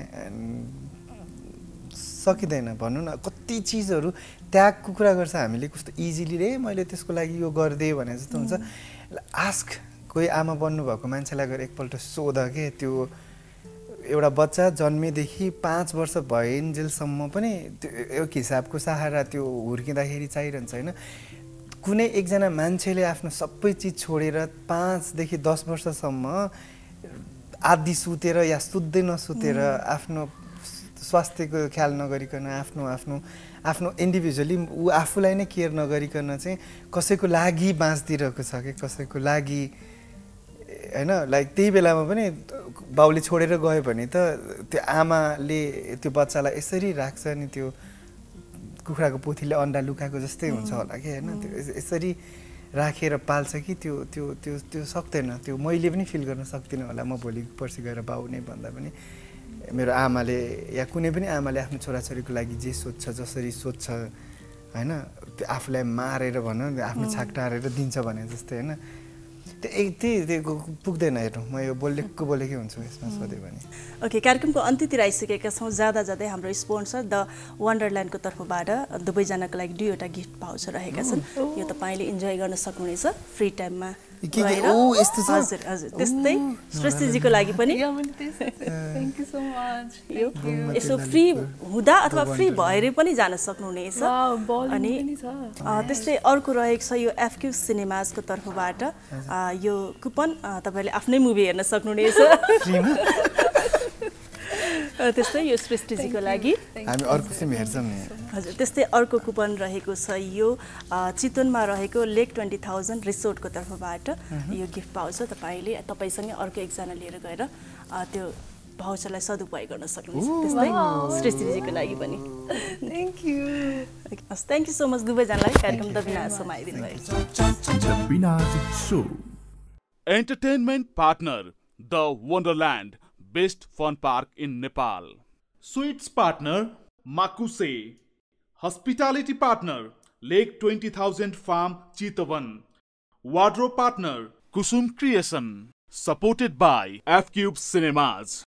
सकिँदैन भन्नु न। कति चिजहरू त्यागको कुरा गर्छ हामीले कस्तो इजिली रे मैले त्यसको लागि यो गरिदिएँ भने जस्तो हुन्छ। आस्क कोही आमा बन्नुभएको मान्छेलाई गएर एकपल्ट सोध के, त्यो एउटा बच्चा जन्मेदेखि पाँच वर्ष भइन्जेलसम्म पनि त्यो एक हिसाबको सहारा त्यो हुर्किँदाखेरि चाहिरहन्छ होइन। कुनै एकजना मान्छेले आफ्नो सबै चिज छोडेर पाँचदेखि दस वर्षसम्म आधी सुतेर या सुत्दै नसुतेर आफ्नो स्वास्थ्यको ख्याल नगरिकन आफ्नो आफ्नो आफ्नो इन्डिभिजुअली ऊ आफूलाई नै केयर नगरिकन चाहिँ कसैको लागि बाँच्दिरहेको छ कि कसैको लागि होइन लाइक त्यही बेलामा पनि बाउले छोडेर गयो भने त त्यो आमाले त्यो बच्चालाई यसरी राख्छ नि त्यो कुखुराको पोथीले अन्डा लुकाएको जस्तै हुन्छ होला कि होइन त्यो यसरी राखेर पाल्छ कि त्यो त्यो त्यो त्यो सक्दैन त्यो मैले पनि फिल गर्न सक्दिनँ होला म भोलि पर्सि गएर बाउ नै भन्दा पनि मेरो आमाले या कुनै पनि आमाले आफ्नो छोराछोरीको लागि जे सोध्छ जसरी सोध्छ होइन त्यो आफूलाई मारेर भनौँ आफ्नो छाक टारेर दिन्छ भने जस्तै होइन त्यो त्यही पुग्दैन हेर्नु म यो बोलेको बोलेकै हुन्छु यसमा सोधेँ भने ओके कार्यक्रमको अन्त्यतिर आइसकेका छौँ जाँदा जाँदै हाम्रो स्पोन्सर द वन्डरल्यान्डको तर्फबाट दुवैजनाको लागि दुईवटा गिफ्ट पाउँछ रहेका छन् यो तपाईँले इन्जोय गर्न सक्नुहुनेछ फ्री टाइममा हजुर हजुर त्यस्तै सृष्टिजीको लागि पनि यसो फ्री हुँदा अथवा फ्री भएर पनि जान सक्नुहुनेछ अनि त्यस्तै अर्को रहेको छ यो एफक्यू सिनेमाजको तर्फबाट यो कुपन तपाईँले आफ्नै मुभी हेर्न सक्नुहुनेछ त्यस्तै यो सृष्टिजीको लागि हामी अर्को चाहिँ हेर्छौँ नि हजुर त्यस्तै अर्को कुपन रहेको छ यो चितवनमा रहेको लेक ट्वेन्टी थाउजन्ड रिसोर्टको तर्फबाट यो गिफ्ट पाउँछ तपाईँले तपाईँसँगै अर्को एकजना लिएर गएर त्यो भाउचरलाई सदुपयोग गर्न सक्नुहुन्छ त्यस्तै सृष्टिजीको लागि पनि थ्याङ्क यू हस् थ्याङ्क यू सो मच दुवैजनालाई कार्यक्रम द बिनाजसम्म आइदिनु भयो The Binazik Show. Entertainment partner, The Wonderland, best fun park in Nepal. Sweets partner, Makuse. Hospitality partner, Lake twenty thousand Farm, Chitavan. Wardrobe partner, Kusum Creation. Supported by F-Cube Cinemas.